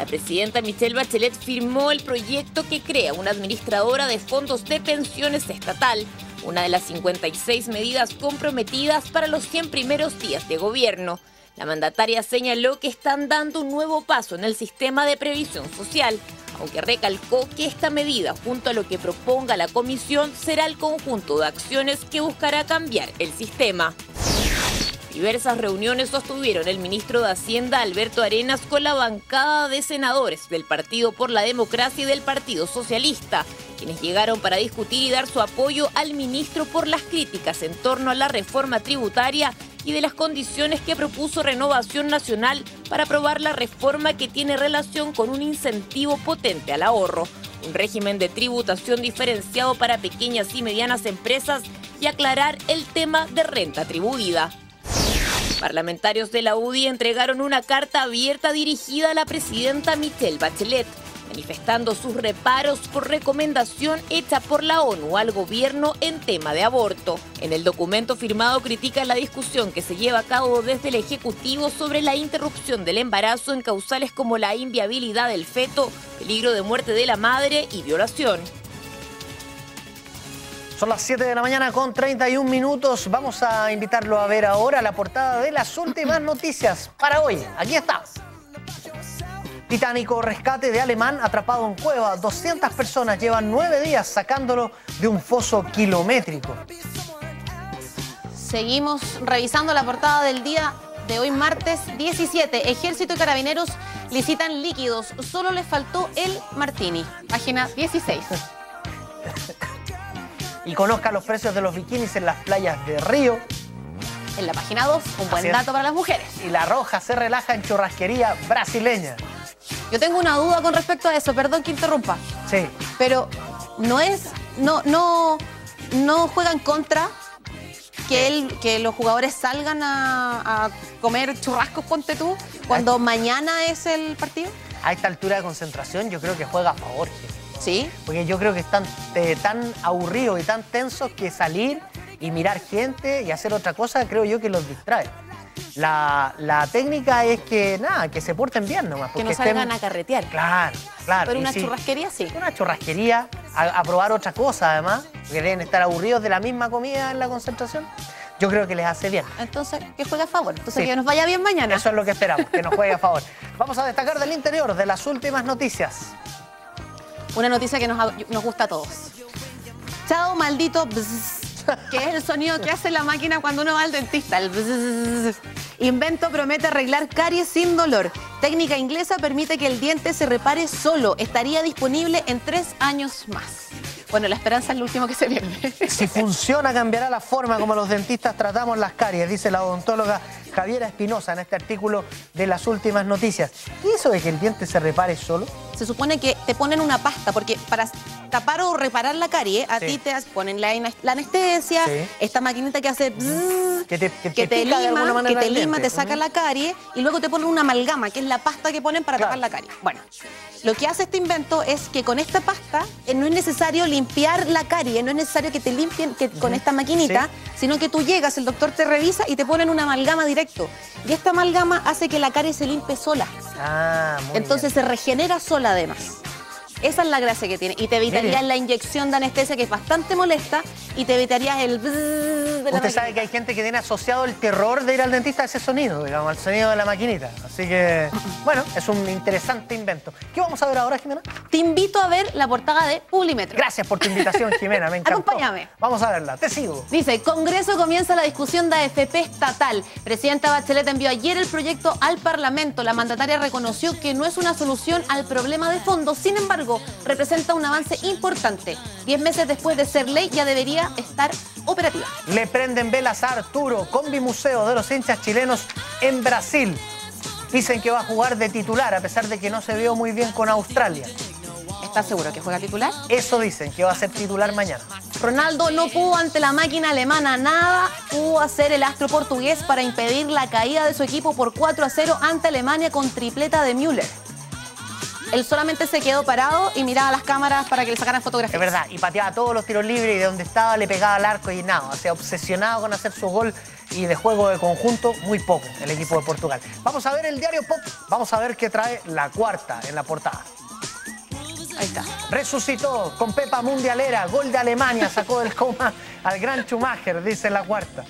presidenta Michelle Bachelet firmó el proyecto que crea una administradora de fondos de pensiones estatal, una de las 56 medidas comprometidas para los 100 primeros días de gobierno. La mandataria señaló que están dando un nuevo paso en el sistema de previsión social, aunque recalcó que esta medida, junto a lo que proponga la comisión, será el conjunto de acciones que buscará cambiar el sistema. Diversas reuniones sostuvieron el ministro de Hacienda, Alberto Arenas, con la bancada de senadores del Partido por la Democracia y del Partido Socialista, quienes llegaron para discutir y dar su apoyo al ministro por las críticas en torno a la reforma tributaria y de las condiciones que propuso Renovación Nacional para aprobar la reforma que tiene relación con un incentivo potente al ahorro, un régimen de tributación diferenciado para pequeñas y medianas empresas y aclarar el tema de renta atribuida. Parlamentarios de la UDI entregaron una carta abierta dirigida a la presidenta Michelle Bachelet, manifestando sus reparos por recomendación hecha por la ONU al gobierno en tema de aborto. En el documento firmado critican la discusión que se lleva a cabo desde el Ejecutivo sobre la interrupción del embarazo en causales como la inviabilidad del feto, peligro de muerte de la madre y violación. Son las 7 de la mañana con 31 minutos. Vamos a invitarlo a ver ahora la portada de las últimas noticias para hoy. Aquí está. Titánico rescate de alemán atrapado en cueva. 200 personas llevan 9 días sacándolo de un foso kilométrico. Seguimos revisando la portada del día de hoy, martes 17. Ejército y Carabineros licitan líquidos. Solo les faltó el Martini. Página 16. Y conozca los precios de los bikinis en las playas de Río. En la página 2, un buen dato para las mujeres. Y La Roja se relaja en churrasquería brasileña. Yo tengo una duda con respecto a eso, perdón que interrumpa. Sí. Pero no juegan contra que los jugadores salgan a comer churrascos, ponte tú, cuando mañana es el partido. A esta altura de concentración yo creo que juega a favor. ¿Sí? Porque yo creo que están tan aburridos y tan tensos que salir y mirar gente y hacer otra cosa, creo yo que los distrae. La técnica es que, que se porten bien nomás. Que no salgan a carretear. Claro. Pero una churrasquería sí. Una churrasquería, a probar otra cosa además, porque deben estar aburridos de la misma comida en la concentración. Yo creo que les hace bien. Entonces, que juegue a favor. Entonces, que nos vaya bien mañana. Eso es lo que esperamos, que nos juegue a favor. Vamos a destacar del interior, de las últimas noticias. Una noticia que nos gusta a todos. Chao, maldito bzz, que es el sonido que hace la máquina cuando uno va al dentista. El bzz. Invento promete arreglar caries sin dolor. Técnica inglesa permite que el diente se repare solo. Estaría disponible en 3 años más. Bueno, la esperanza es lo último que se pierde. Si funciona, cambiará la forma como los dentistas tratamos las caries, dice la odontóloga Javiera Espinosa en este artículo de las últimas noticias. ¿Qué es eso de que el diente se repare solo? Se supone que te ponen una pasta, porque para tapar o reparar la carie, a ti te ponen la anestesia, esta maquinita que hace bzzz, que te lima, te saca la carie, y luego te ponen una amalgama, que es la pasta que ponen para tapar la carie. Bueno, lo que hace este invento es que con esta pasta no es necesario limpiar la carie, no es necesario que te limpien con esta maquinita, sino que tú llegas, el doctor te revisa y te ponen una amalgama directo. Y esta amalgama hace que la carie se limpie sola. Entonces se regenera sola además. Esa es la gracia que tiene. Y te evitarías la inyección de anestesia, que es bastante molesta, y te evitarías el bzzz de la Usted sabe que hay gente que tiene asociado el terror de ir al dentista a ese sonido, digamos, al sonido de la maquinita. Así que, bueno, es un interesante invento. ¿Qué vamos a ver ahora, Jimena? Te invito a ver la portada de Publimetro. Gracias por tu invitación, Jimena, me encantó. Acompáñame. Vamos a verla, te sigo. Dice, Congreso comienza la discusión de AFP estatal. Presidenta Bachelet envió ayer el proyecto al Parlamento. La mandataria reconoció que no es una solución al problema de fondo. Sin embargo, representa un avance importante. 10 meses después de ser ley, ya debería estar operativa. Le prenden velas a Arturo, combi museo de los hinchas chilenos en Brasil. Dicen que va a jugar de titular, a pesar de que no se vio muy bien con Australia. ¿Estás seguro que juega titular? Eso dicen, que va a ser titular mañana. Ronaldo no pudo ante la máquina alemana. Nada pudo hacer el astro portugués para impedir la caída de su equipo por 4-0 ante Alemania con tripleta de Müller. él solamente se quedó parado y miraba las cámaras para que le sacaran fotografías. Es verdad, y pateaba todos los tiros libres y de donde estaba le pegaba al arco y nada, o sea, obsesionado con hacer su gol y de juego de conjunto, muy poco el equipo de Portugal. Vamos a ver el diario Pop, vamos a ver qué trae la cuarta en la portada. Ahí está. Resucitó con Pepa Mundialera, gol de Alemania, sacó del coma al gran Schumacher, dice la cuarta.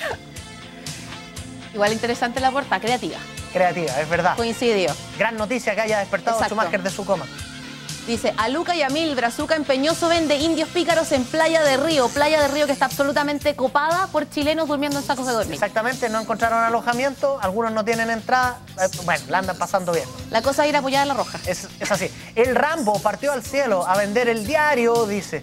Igual interesante la portada, creativa. Creativa, es verdad. Coincidió. Gran noticia que haya despertado a Schumacher de su coma. Dice, a Luca y a Mil, Brazuca Empeñoso vende indios pícaros en Playa de Río. Playa de Río que está absolutamente copada por chilenos durmiendo en sacos de dormir. Exactamente, no encontraron alojamiento, algunos no tienen entrada, bueno, la andan pasando bien. La cosa es ir a apoyar a la Roja. Es así. El Rambo partió al cielo a vender el diario, dice.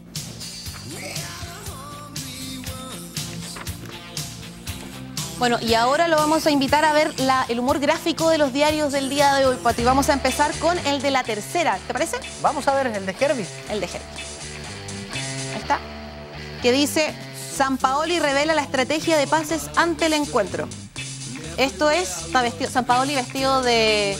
Bueno, y ahora lo vamos a invitar a ver el humor gráfico de los diarios del día de hoy, Pati. Vamos a empezar con el de La Tercera, ¿te parece? Vamos a ver el de Herbie. El de Herbie. Ahí está. Que dice, Sampaoli revela la estrategia de pases ante el encuentro. Esto es, está vestido, Sampaoli vestido de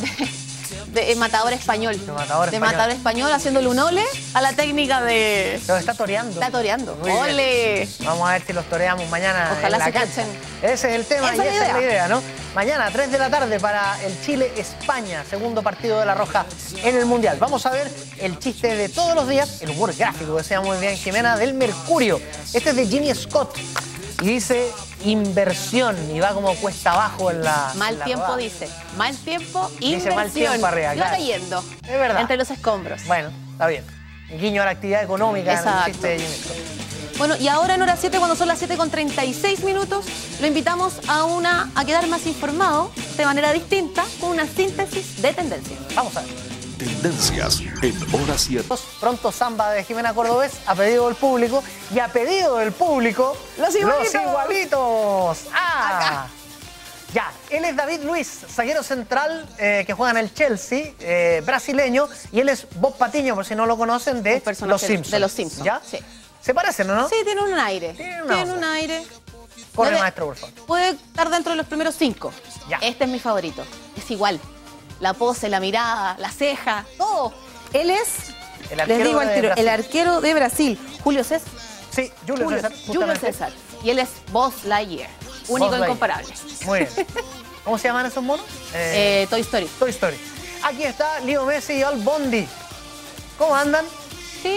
matador español. De matador español. Matador español, haciéndole un ole a la técnica de... Lo está toreando. Está toreando. Muy ¡Ole! bien. Vamos a ver si los toreamos mañana. Ojalá en la se cancha. cachen. Ese es el tema y esa es la idea, ¿no? Mañana, 3 de la tarde para el Chile-España, segundo partido de la Roja en el Mundial. Vamos a ver el chiste de todos los días, el humor gráfico, decía muy bien Jimena, del Mercurio. Este es de Jimmy Scott y dice inversión y va como cuesta abajo en la... Mal la tiempo rodada. dice. Mal tiempo, Dice inversión. mal tiempo arriba, Y va claro. cayendo. Es verdad. Entre los escombros. Bueno, está bien. Un guiño a la actividad económica en el Exacto. chiste de Jimmy Scott. Bueno, y ahora en hora 7, cuando son las 7:36 minutos, lo invitamos a quedar más informado de manera distinta con una síntesis de tendencias. Vamos a ver. Tendencias en hora 7. Pronto samba de Jimena Cordobés a pedido del público y a pedido del público ¡Los igualitos! ¡Los igualitos! ¡Ah! Acá. Ya, él es David Luiz, zaguero central que juega en el Chelsea, brasileño, y él es Bob Patiño, por si no lo conocen, de Un personaje Los Simpsons. de Los Simpsons, ¿Ya? sí. ¿Se parecen o no? Sí, tiene un aire. Tiene una onda. un aire. Corre, Puede- maestro, por favor. Puede estar dentro de los primeros 5. Ya. Este es mi favorito. Es igual. La pose, la mirada, la ceja, todo. Él es, El les arquero digo al de tiro, Brasil. el arquero de Brasil, Julio César. Sí, Julio César. Julio justamente. César. Y él es Buzz Lightyear. Único e Lightyear. incomparable. Muy bien. ¿Cómo se llaman esos monos? Toy Story. Toy Story. Aquí está Leo Messi y Al Bondi. ¿Cómo andan? Sí.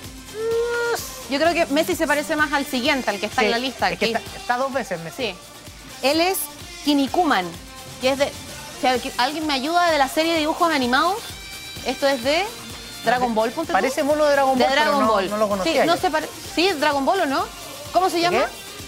Yo creo que Messi se parece más al siguiente, al que está Sí, en la lista. es que aquí. está 2 veces Messi. Sí. Él es Kinnikuman, que es de... Si alguien me ayuda de la serie de dibujos animados, esto es de Dragon Ball. ponte tú. Parece mono de Dragon Ball, De Dragon pero Ball. no lo conocía. Sí, no yo. se ¿Sí, es Dragon Ball o no? ¿Cómo se llama? qué?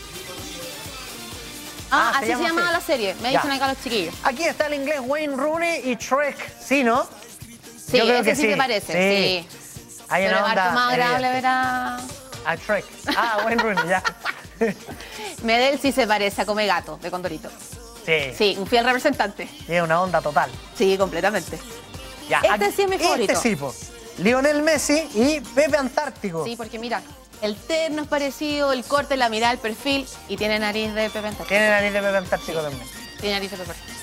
Ah, se así se llama llamaba así. la serie. Me Ya. dicen acá los chiquillos. Aquí está el inglés Wayne Rooney y Shrek. ¿Sí, no? Sí, Yo creo ese que sí sí. te parece. Sí. Sí. Hay Pero una es onda harto más agradable evidente. ver a... A Shrek. Ah, Wayne Rooney, ya. Medel sí se parece a Come Gato, de Condorito. Sí. Sí, un fiel representante. Tiene una onda total. Sí, completamente. Ya. Este sí es mi favorito. Este sí, po. Lionel Messi y Pepe Antártico. Sí, porque mira, el terno es parecido, el corte, la mirada, el perfil, y tiene nariz de Pepe Antártico. Tiene nariz de Pepe Antártico también. Tiene nariz de Pepe Antártico.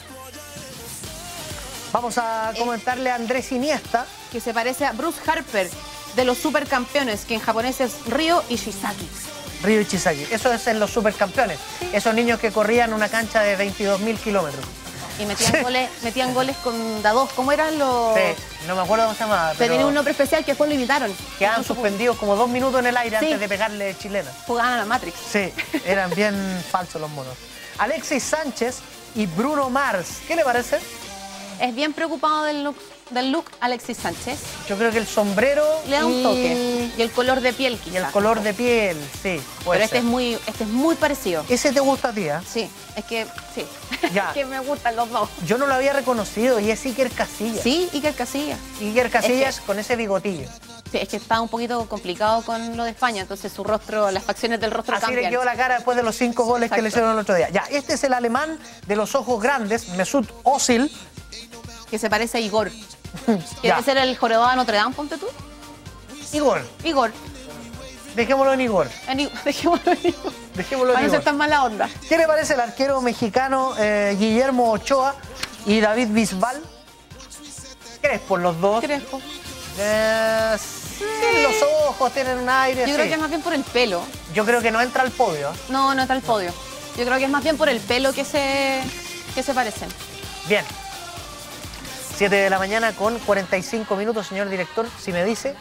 Vamos a comentarle a Andrés Iniesta. Que se parece a Bruce Harper, de los supercampeones, que en japonés es Ryo Ishizaki. Ryo Ichizaki. Eso es en los supercampeones. Esos niños que corrían una cancha de 22.000 kilómetros. Y metían goles con dados. ¿Cómo eran los...? Sí, no me acuerdo cómo se llamaba. Pero Pero tenía un nombre especial que después lo imitaron. quedaban suspendidos como 2 minutos en el aire Sí. antes de pegarle chilena. Jugaban a la Matrix. Sí, eran bien falsos los monos. Alexis Sánchez y Bruno Mars. ¿Qué le parece? Es bien preocupado del look Alexis Sánchez. Yo creo que el sombrero Le da un toque. Y el color de piel, y quizás. el color de piel, sí. puede Pero este ser. es muy parecido. ¿Ese te gusta a ti, ah? Sí, es que sí. Ya. Es que me gustan los dos. Yo no lo había reconocido y es Iker Casillas. Sí, Iker Casillas. Iker Casillas Es con ese bigotillo. Sí, es que está un poquito complicado con lo de España, entonces su rostro, las facciones del rostro Así le cambian. quedó la cara después de los 5 goles que le Exacto. hicieron el otro día. Ya, este es el alemán de los ojos grandes, Mesut Özil. Que se parece a Igor. Que Ya. debe ser el jorobado de Notre Dame, ponte tú. Igor. Igor. Dejémoslo en Igor. Dejémoslo en Igor. Dejémoslo en Para no ser Igor. tan mala onda. ¿Qué le parece el arquero mexicano Guillermo Ochoa y David Bisbal? Crespos los dos. Crespo. Sí, los ojos tienen un aire. Yo creo que es más bien por el pelo. Yo creo que no entra al podio. No, no entra al podio. Yo creo que es más bien por el pelo que se parecen. Bien. 7 de la mañana con 45 minutos, señor director, si me dice.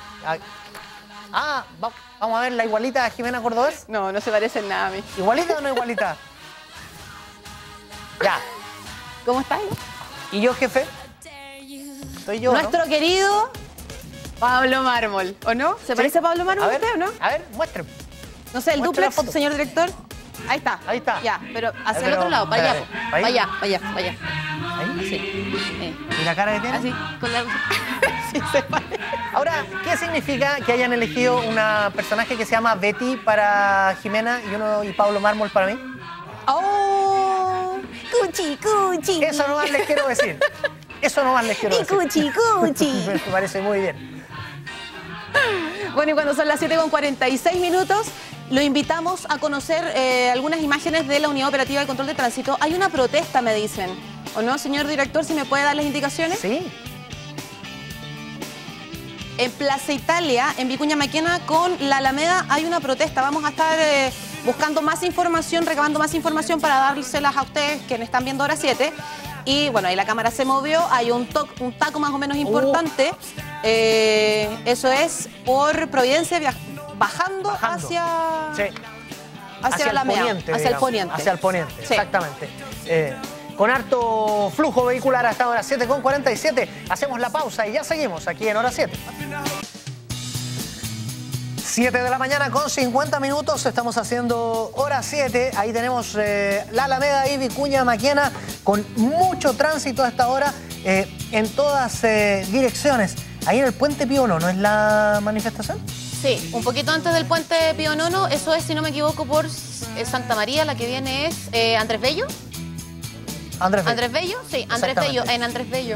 Vamos a ver la igualita a Jimena Cordobés. No, no se parecen nada a mí. ¿Igualita o no igualita? Ya. ¿Cómo estáis? ¿Y yo, jefe? Soy yo, Nuestro querido Pablo Mármol, ¿o no? ¿Se parece a Pablo Mármol usted o no? A ver, muestre. No sé, el Muestre la duplex, foto. señor director. Ahí está. Ahí está. Ya, pero hacia el Pero, otro lado, para allá. espérate, Para ¿ahí? allá. ¿Ahí? Sí. ¿Y la cara que tiene? Así, con la... sí, se parece. Ahora, ¿qué significa que hayan elegido una personaje que se llama Betty para Jimena y Pablo Mármol para mí? ¡Oh! ¡Cuchi, cuchi! Eso nomás les quiero decir. Eso nomás les quiero decir. ¡Cuchi, cuchi! Me parece muy bien. Bueno, y cuando son las 7:46 minutos, lo invitamos a conocer algunas imágenes de la Unidad Operativa de Control de Tránsito. Hay una protesta, me dicen. ¿O no, señor director? ¿Si me puede dar las indicaciones? Sí. En Plaza Italia, en Vicuña Maquena, con la Alameda, hay una protesta. Vamos a estar buscando más información, recabando más información para dárselas a ustedes, quienes están viendo Hora 7. Y bueno, ahí la cámara se movió, hay un taco más o menos importante. Eso es por Providencia, bajando. hacia... Sí. Hacia la Alameda, poniente, hacia el poniente. Hacia el poniente, Sí. exactamente. Con harto flujo vehicular hasta ahora, 7:47. Hacemos la pausa y ya seguimos aquí en Hora 7. 7 de la mañana con 50 minutos, estamos haciendo Hora 7. Ahí tenemos la Alameda y Vicuña Maquena con mucho tránsito a esta hora en todas direcciones. Ahí en el Puente Pío Nono, ¿no es la manifestación? Sí, un poquito antes del puente Pío Nono, eso es, si no me equivoco, por Santa María, la que viene es Andrés Bello. ¿Andrés Bello? Sí, Andrés Bello, en Andrés Bello.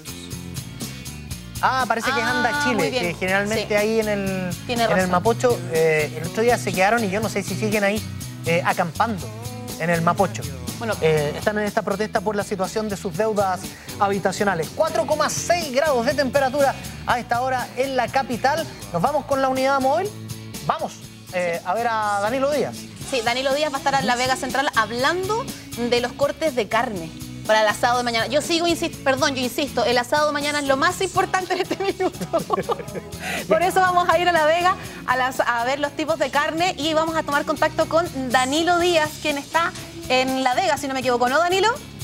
Parece que es Anda Chile, que generalmente sí. Ahí en el Mapocho, el otro día se quedaron y yo no sé si siguen ahí acampando en el Mapocho. Bueno, están en esta protesta por la situación de sus deudas habitacionales. 4,6 grados de temperatura a esta hora en la capital. Nos vamos con la unidad móvil. Vamos a ver a Danilo Díaz. Sí, Danilo Díaz va a estar en la Vega Central hablando de los cortes de carne para el asado de mañana. Yo insisto, el asado de mañana es lo más importante en este minuto. Por eso vamos a ir a La Vega a ver los tipos de carne y vamos a tomar contacto con Danilo Díaz, quien está en La Vega, si no me equivoco, ¿no, Danilo?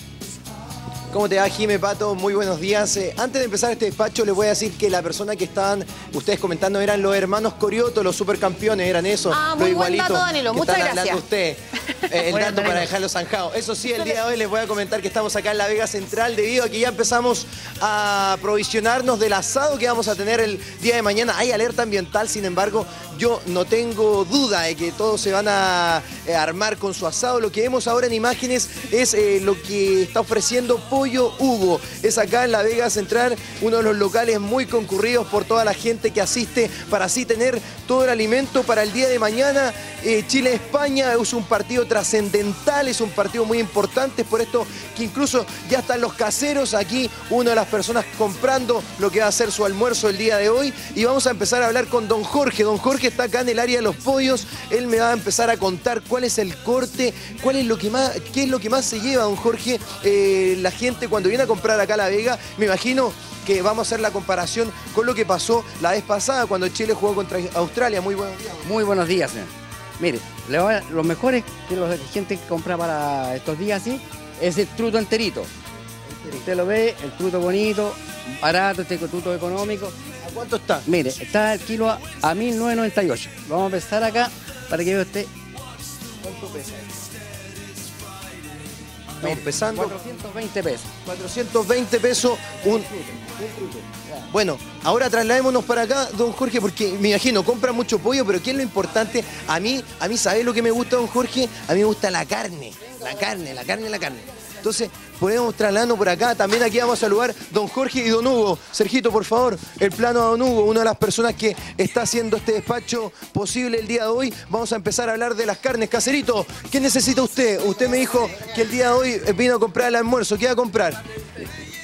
¿Cómo te va, Jime, Pato? Muy buenos días. Antes de empezar este despacho, les voy a decir que la persona que estaban ustedes comentando eran los hermanos Corioto, los supercampeones, eran esos. Muy buen dato, Danilo. Muchas gracias. Usted. El dato para dejarlo zanjado. Eso sí, el día de hoy les voy a comentar que estamos acá en La Vega Central debido a que ya empezamos a provisionarnos del asado que vamos a tener el día de mañana. Hay alerta ambiental, sin embargo, yo no tengo duda de que todos se van a armar con su asado. Lo que vemos ahora en imágenes es lo que está ofreciendo Pollo Hugo. Es acá en La Vega Central, uno de los locales muy concurridos por toda la gente que asiste para así tener todo el alimento para el día de mañana. Chile-España es un partido trascendental, es un partido muy importante, por esto que incluso ya están los caseros aquí, una de las personas comprando lo que va a ser su almuerzo el día de hoy, y vamos a empezar a hablar con don Jorge. Don Jorge está acá en el área de los pollos, él me va a empezar a contar cuál es el corte, qué es lo que más se lleva, don Jorge, la gente cuando viene a comprar acá a La Vega. Me imagino que vamos a hacer la comparación con lo que pasó la vez pasada cuando Chile jugó contra Australia. Muy buenos días. Muy buenos días, señor. Mire, lo mejor es que la gente que compra para estos días así es el truto enterito. Usted lo ve, el truto bonito, barato, este truto económico. ¿A cuánto está? Mire, está el kilo a 1.998. Vamos a empezar acá para que vea usted cuánto pesa. Estamos pesando 420 pesos. 420 pesos un truto. Bueno, ahora trasladémonos para acá, don Jorge, porque me imagino, compra mucho pollo, pero ¿qué es lo importante? A mí, ¿sabe lo que me gusta, don Jorge? A mí me gusta la carne. Entonces, podemos trasladarnos por acá. También aquí vamos a saludar don Jorge y don Hugo. Sergito, por favor, el plano a don Hugo, una de las personas que está haciendo este despacho posible el día de hoy. Vamos a empezar a hablar de las carnes. Caserito, ¿qué necesita usted? Usted me dijo que el día de hoy vino a comprar el almuerzo. ¿Qué va a comprar?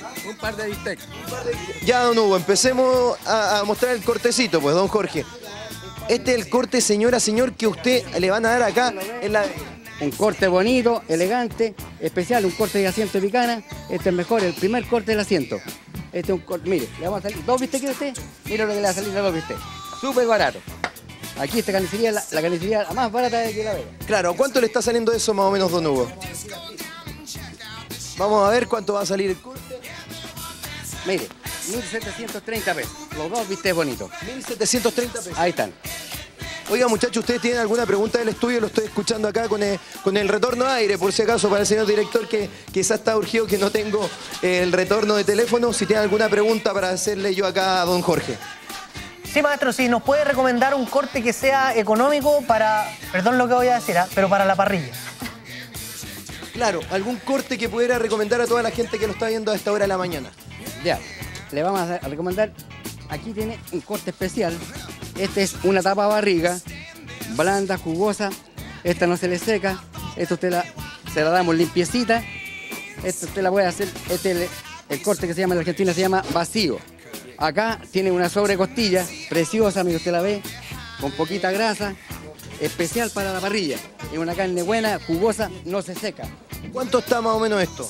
par de bistec. Ya, don Hugo, empecemos a mostrar el cortecito, pues, don Jorge. Este es el corte, señora, señor, que usted le van a dar acá en la... Un corte bonito, elegante, especial, un corte de asiento de picana. Este es mejor, el primer corte del asiento. Este es un corte, mire, le vamos a salir 2 bistecs a usted, mire lo que le va a salir de 2 bistecs. Súper barato. Aquí esta carnicería es la carnicería la más barata de aquí de La Vega. Claro, ¿cuánto le está saliendo eso más o menos, don Hugo? Vamos a ver cuánto va a salir el corte. Mire, 1.730 pesos, los 2 bistecs bonitos. 1.730 pesos. Ahí están. Oiga, muchachos, ¿ustedes tienen alguna pregunta del estudio? Lo estoy escuchando acá con el retorno de aire, por si acaso, para el señor director, que quizás está urgido que no tengo el retorno de teléfono. Si tienen alguna pregunta para hacerle yo acá a don Jorge. Sí, maestro, si nos puede recomendar un corte que sea económico para, perdón lo que voy a decir, pero para la parrilla. Claro, algún corte que pudiera recomendar a toda la gente que lo está viendo a esta hora de la mañana. Ya, le vamos a recomendar, aquí tiene un corte especial. Este es una tapa barriga, blanda, jugosa. Esta no se le seca. Esta se la damos limpiecita. Esta usted la puede hacer. Este es el corte que se llama en Argentina, se llama vacío. Acá tiene una sobrecostilla preciosa, mire, usted la ve, con poquita grasa, especial para la parrilla. Es una carne buena, jugosa, no se seca. ¿Cuánto está más o menos esto?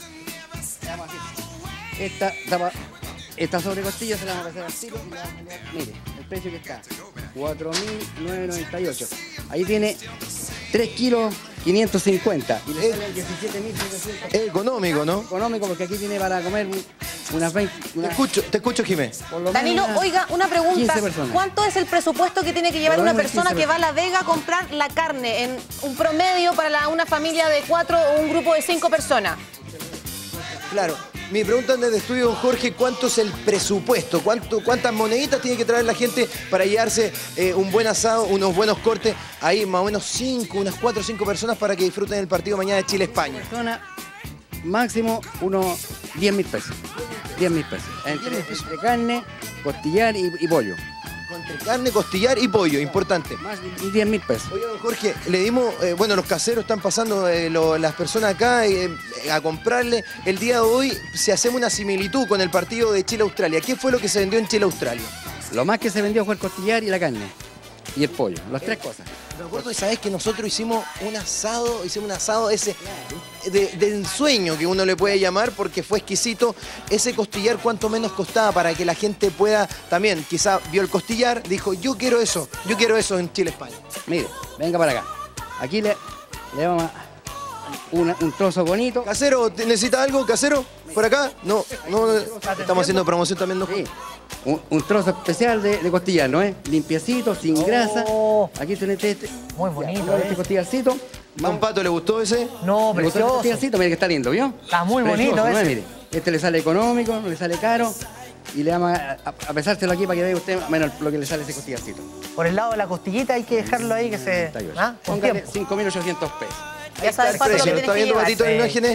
Esta sobrecostilla se la vamos a pasar al tiro y la vamos a leer. Mire, el precio que está, 4.998. Ahí tiene 3 kilos 550 y le sale 17.700. Es económico, ¿no? Económico porque aquí tiene para comer unas 20... Te escucho, Jiménez. Danilo, oiga, una pregunta. ¿Cuánto es el presupuesto que tiene que llevar una persona que va a La Vega a comprar la carne en un promedio para una familia de 4 o un grupo de 5 personas? Claro. Mi pregunta desde estudio, don Jorge, ¿cuánto es el presupuesto? ¿Cuántas moneditas tiene que traer la gente para llevarse un buen asado, unos buenos cortes? Ahí más o menos unas 4 o 5 personas para que disfruten el partido mañana de Chile-España. Máximo unos 10.000 pesos. 10.000 pesos. Entre carne, costillar y pollo. Entre carne, costillar y pollo, importante. Más de 10.000 pesos. Oye, don Jorge, le dimos, bueno, los caseros están pasando, las personas acá a comprarle. El día de hoy se hacemos una similitud con el partido de Chile-Australia. ¿Qué fue lo que se vendió en Chile-Australia? Lo más que se vendió fue el costillar y la carne. Y el pollo, las 3 cosas. Me acuerdo esa vez que nosotros hicimos un asado ese de ensueño que uno le puede llamar porque fue exquisito. Ese costillar, ¿cuánto menos costaba para que la gente pueda también, quizá vio el costillar, dijo, yo quiero eso en Chile-España? Mire, venga para acá. Aquí le vamos a un trozo bonito. ¿Casero, necesita algo, casero? ¿Por acá? No, estamos haciendo promoción también, ¿no? Sí. Un trozo especial de costillar, ¿no es? Limpiecito, sin grasa. Aquí tenés este. Muy bonito, este costillarcito. ¿A un pato le gustó ese? No, precioso. El costillarcito, mire que está lindo, ¿vio? Está muy bonito ese. ¿No? Mire, este le sale económico, no le sale caro. Y le vamos a pesárselo aquí para que vea usted menos lo que le sale ese costillarcito. Por el lado de la costillita hay que dejarlo ahí que se... Póngale 5.800 pesos. Ya sabes, Pato, lo que tienes ¿Está viendo, Patito, en imágenes?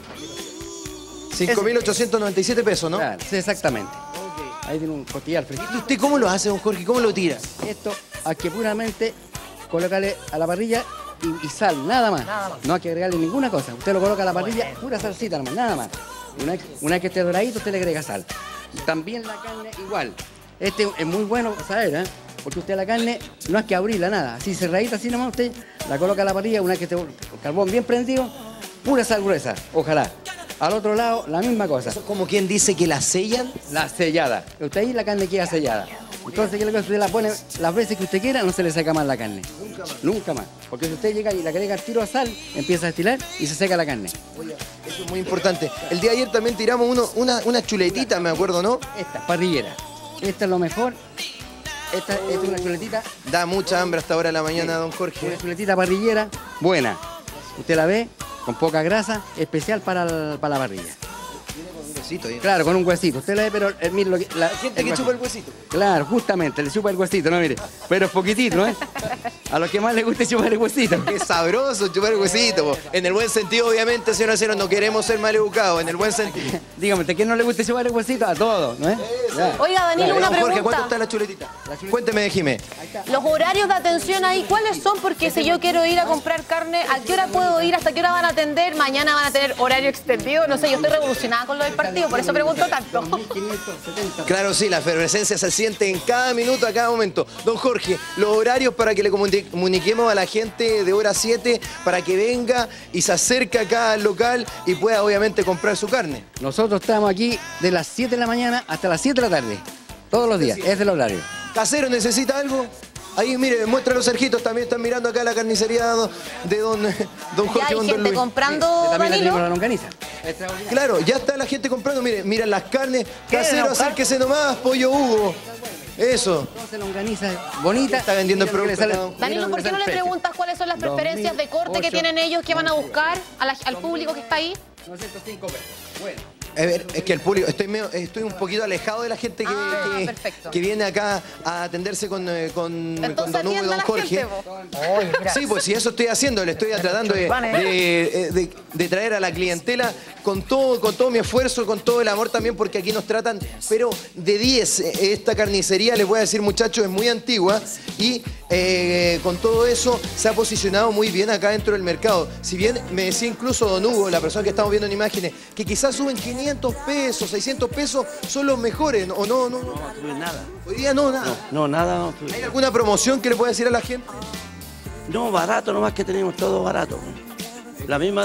5.897 pesos, ¿no? Claro, sí, exactamente. Ahí tiene un costillar fresco. ¿Y usted cómo lo hace, don Jorge? ¿Cómo lo tira? Esto hay que puramente colocarle a la parrilla y sal, nada más. No hay que agregarle ninguna cosa. Usted lo coloca a la parrilla, pura salsita nomás, nada más. Una vez que esté doradito, usted le agrega sal. También la carne igual. Este es muy bueno para saber, ¿eh? Porque usted la carne no hay que abrirla, nada. Así cerradita, así nomás usted la coloca a la parrilla, una vez que esté el carbón bien prendido, pura sal gruesa, ojalá. Al otro lado, la misma cosa. ¿Eso es como quien dice que la sellan? La sellada. Usted ahí la carne queda sellada. Entonces, ¿qué es lo que usted la pone las veces que usted quiera? No se le seca más la carne. Nunca más. Nunca más. Porque si usted llega y le agrega el tiro a sal, empieza a estilar y se seca la carne. Oye, eso es muy importante. El día de ayer también tiramos una chuletita, me acuerdo, ¿no? Esta, parrillera. Esta es lo mejor. Esta es una chuletita. Da mucha hambre hasta ahora de la mañana, don Jorge. Una chuletita parrillera buena. Usted la ve, con poca grasa, especial para la parrilla. Viene con un huesito ahí. Claro, con un huesito. Usted la ve, pero mire lo que... La gente que chupa el huesito. Claro, justamente, le chupa el huesito, ¿no? Mire. Pero es poquitito, ¿no? A los que más les gusta chupar el huesito. Qué sabroso chupar el huesito, po. En el buen sentido, obviamente, señor Acero, no queremos ser mal educados, en el buen sentido. Dígame, ¿a quién no le gusta chupar el huesito? A todos, ¿no es? Oiga, Danilo, una pregunta. Jorge, ¿cuánto está la chuletita? Cuénteme, déjeme. Los horarios de atención ahí, ¿cuáles son? Porque si yo quiero ir a comprar carne, ¿a qué hora puedo ir? ¿Hasta qué hora van a atender? ¿Mañana van a tener horario extendido? No sé, yo estoy revolucionada con lo del partido, por eso pregunto tanto. Claro, sí, la efervescencia se siente en cada minuto, a cada momento. Don Jorge, los horarios para que le comuniquemos a la gente de Hora 7 para que venga y se acerque acá al local y pueda obviamente comprar su carne. Nosotros estamos aquí de las 7 de la mañana hasta las 7 de la tarde. Todos los días, es el horario. ¿Casero necesita algo? Ahí, mire, muestra los Sergitos, también están mirando acá la carnicería de don Jorge. ¿Ya hay gente comprando, también Danilo? la longaniza. Claro, ya está la gente comprando, mire, miran las carnes. Casero, acérquese nomás, Pollo Hugo. Eso. Entonces, longaniza bonita. Está vendiendo el producto. Danilo, ¿por qué no le preguntas cuáles son las preferencias de corte que tienen ellos que van a buscar al público que está ahí? 905 pesos. Bueno. A ver, es que el público, estoy un poquito alejado de la gente que viene acá a atenderse con Don Hugo y Don Jorge. Sí, pues si eso estoy haciendo, le estoy tratando de traer a la clientela con todo mi esfuerzo, con todo el amor también, porque aquí nos tratan, pero de 10. Esta carnicería, les voy a decir, muchachos, es muy antigua y con todo eso se ha posicionado muy bien acá dentro del mercado. Si bien me decía incluso Don Hugo, la persona que estamos viendo en imágenes, que quizás suben 500 pesos, 600 pesos, son los mejores, ¿o no? No va a subir nada. Hoy día no, nada. No, nada. ¿Hay alguna promoción que le pueda decir a la gente? No, barato, nomás que tenemos todo barato. La misma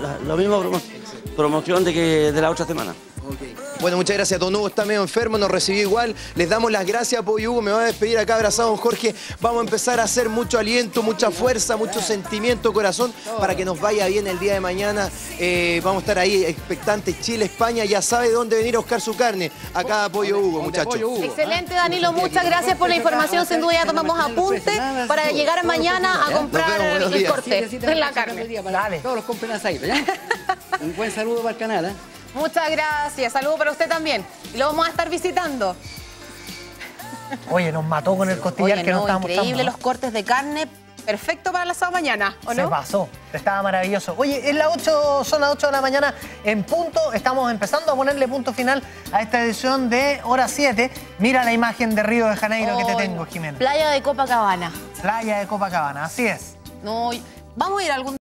promoción de la otra semana. Bueno, muchas gracias. Don Hugo está medio enfermo, nos recibió igual. Les damos las gracias, Pollo Hugo. Me va a despedir acá abrazado, don Jorge. Vamos a empezar a hacer mucho aliento, mucha fuerza, mucho sentimiento, corazón, para que nos vaya bien el día de mañana. Vamos a estar ahí expectantes. Chile, España, ya sabe dónde venir a buscar su carne. Acá, Pollo Hugo, muchachos. Excelente, Danilo. Muchas gracias por la información. Sin duda ya tomamos apunte para llegar mañana a comprar el corte de la carne. Todos los compren asaditos, ¿ya? Un buen saludo para el canal, ¿eh? Muchas gracias. Saludos para usted también. Y lo vamos a estar visitando. Oye, nos mató con el costillar que nos estábamos increíble los cortes de carne. Perfecto para el asado mañana, ¿o no? Se pasó. Estaba maravilloso. Oye, son las 8 de la mañana en punto. Estamos empezando a ponerle punto final a esta edición de Hora 7. Mira la imagen de Río de Janeiro que te tengo, Jimena. Playa de Copacabana. Playa de Copacabana, así es. No, vamos a ir algún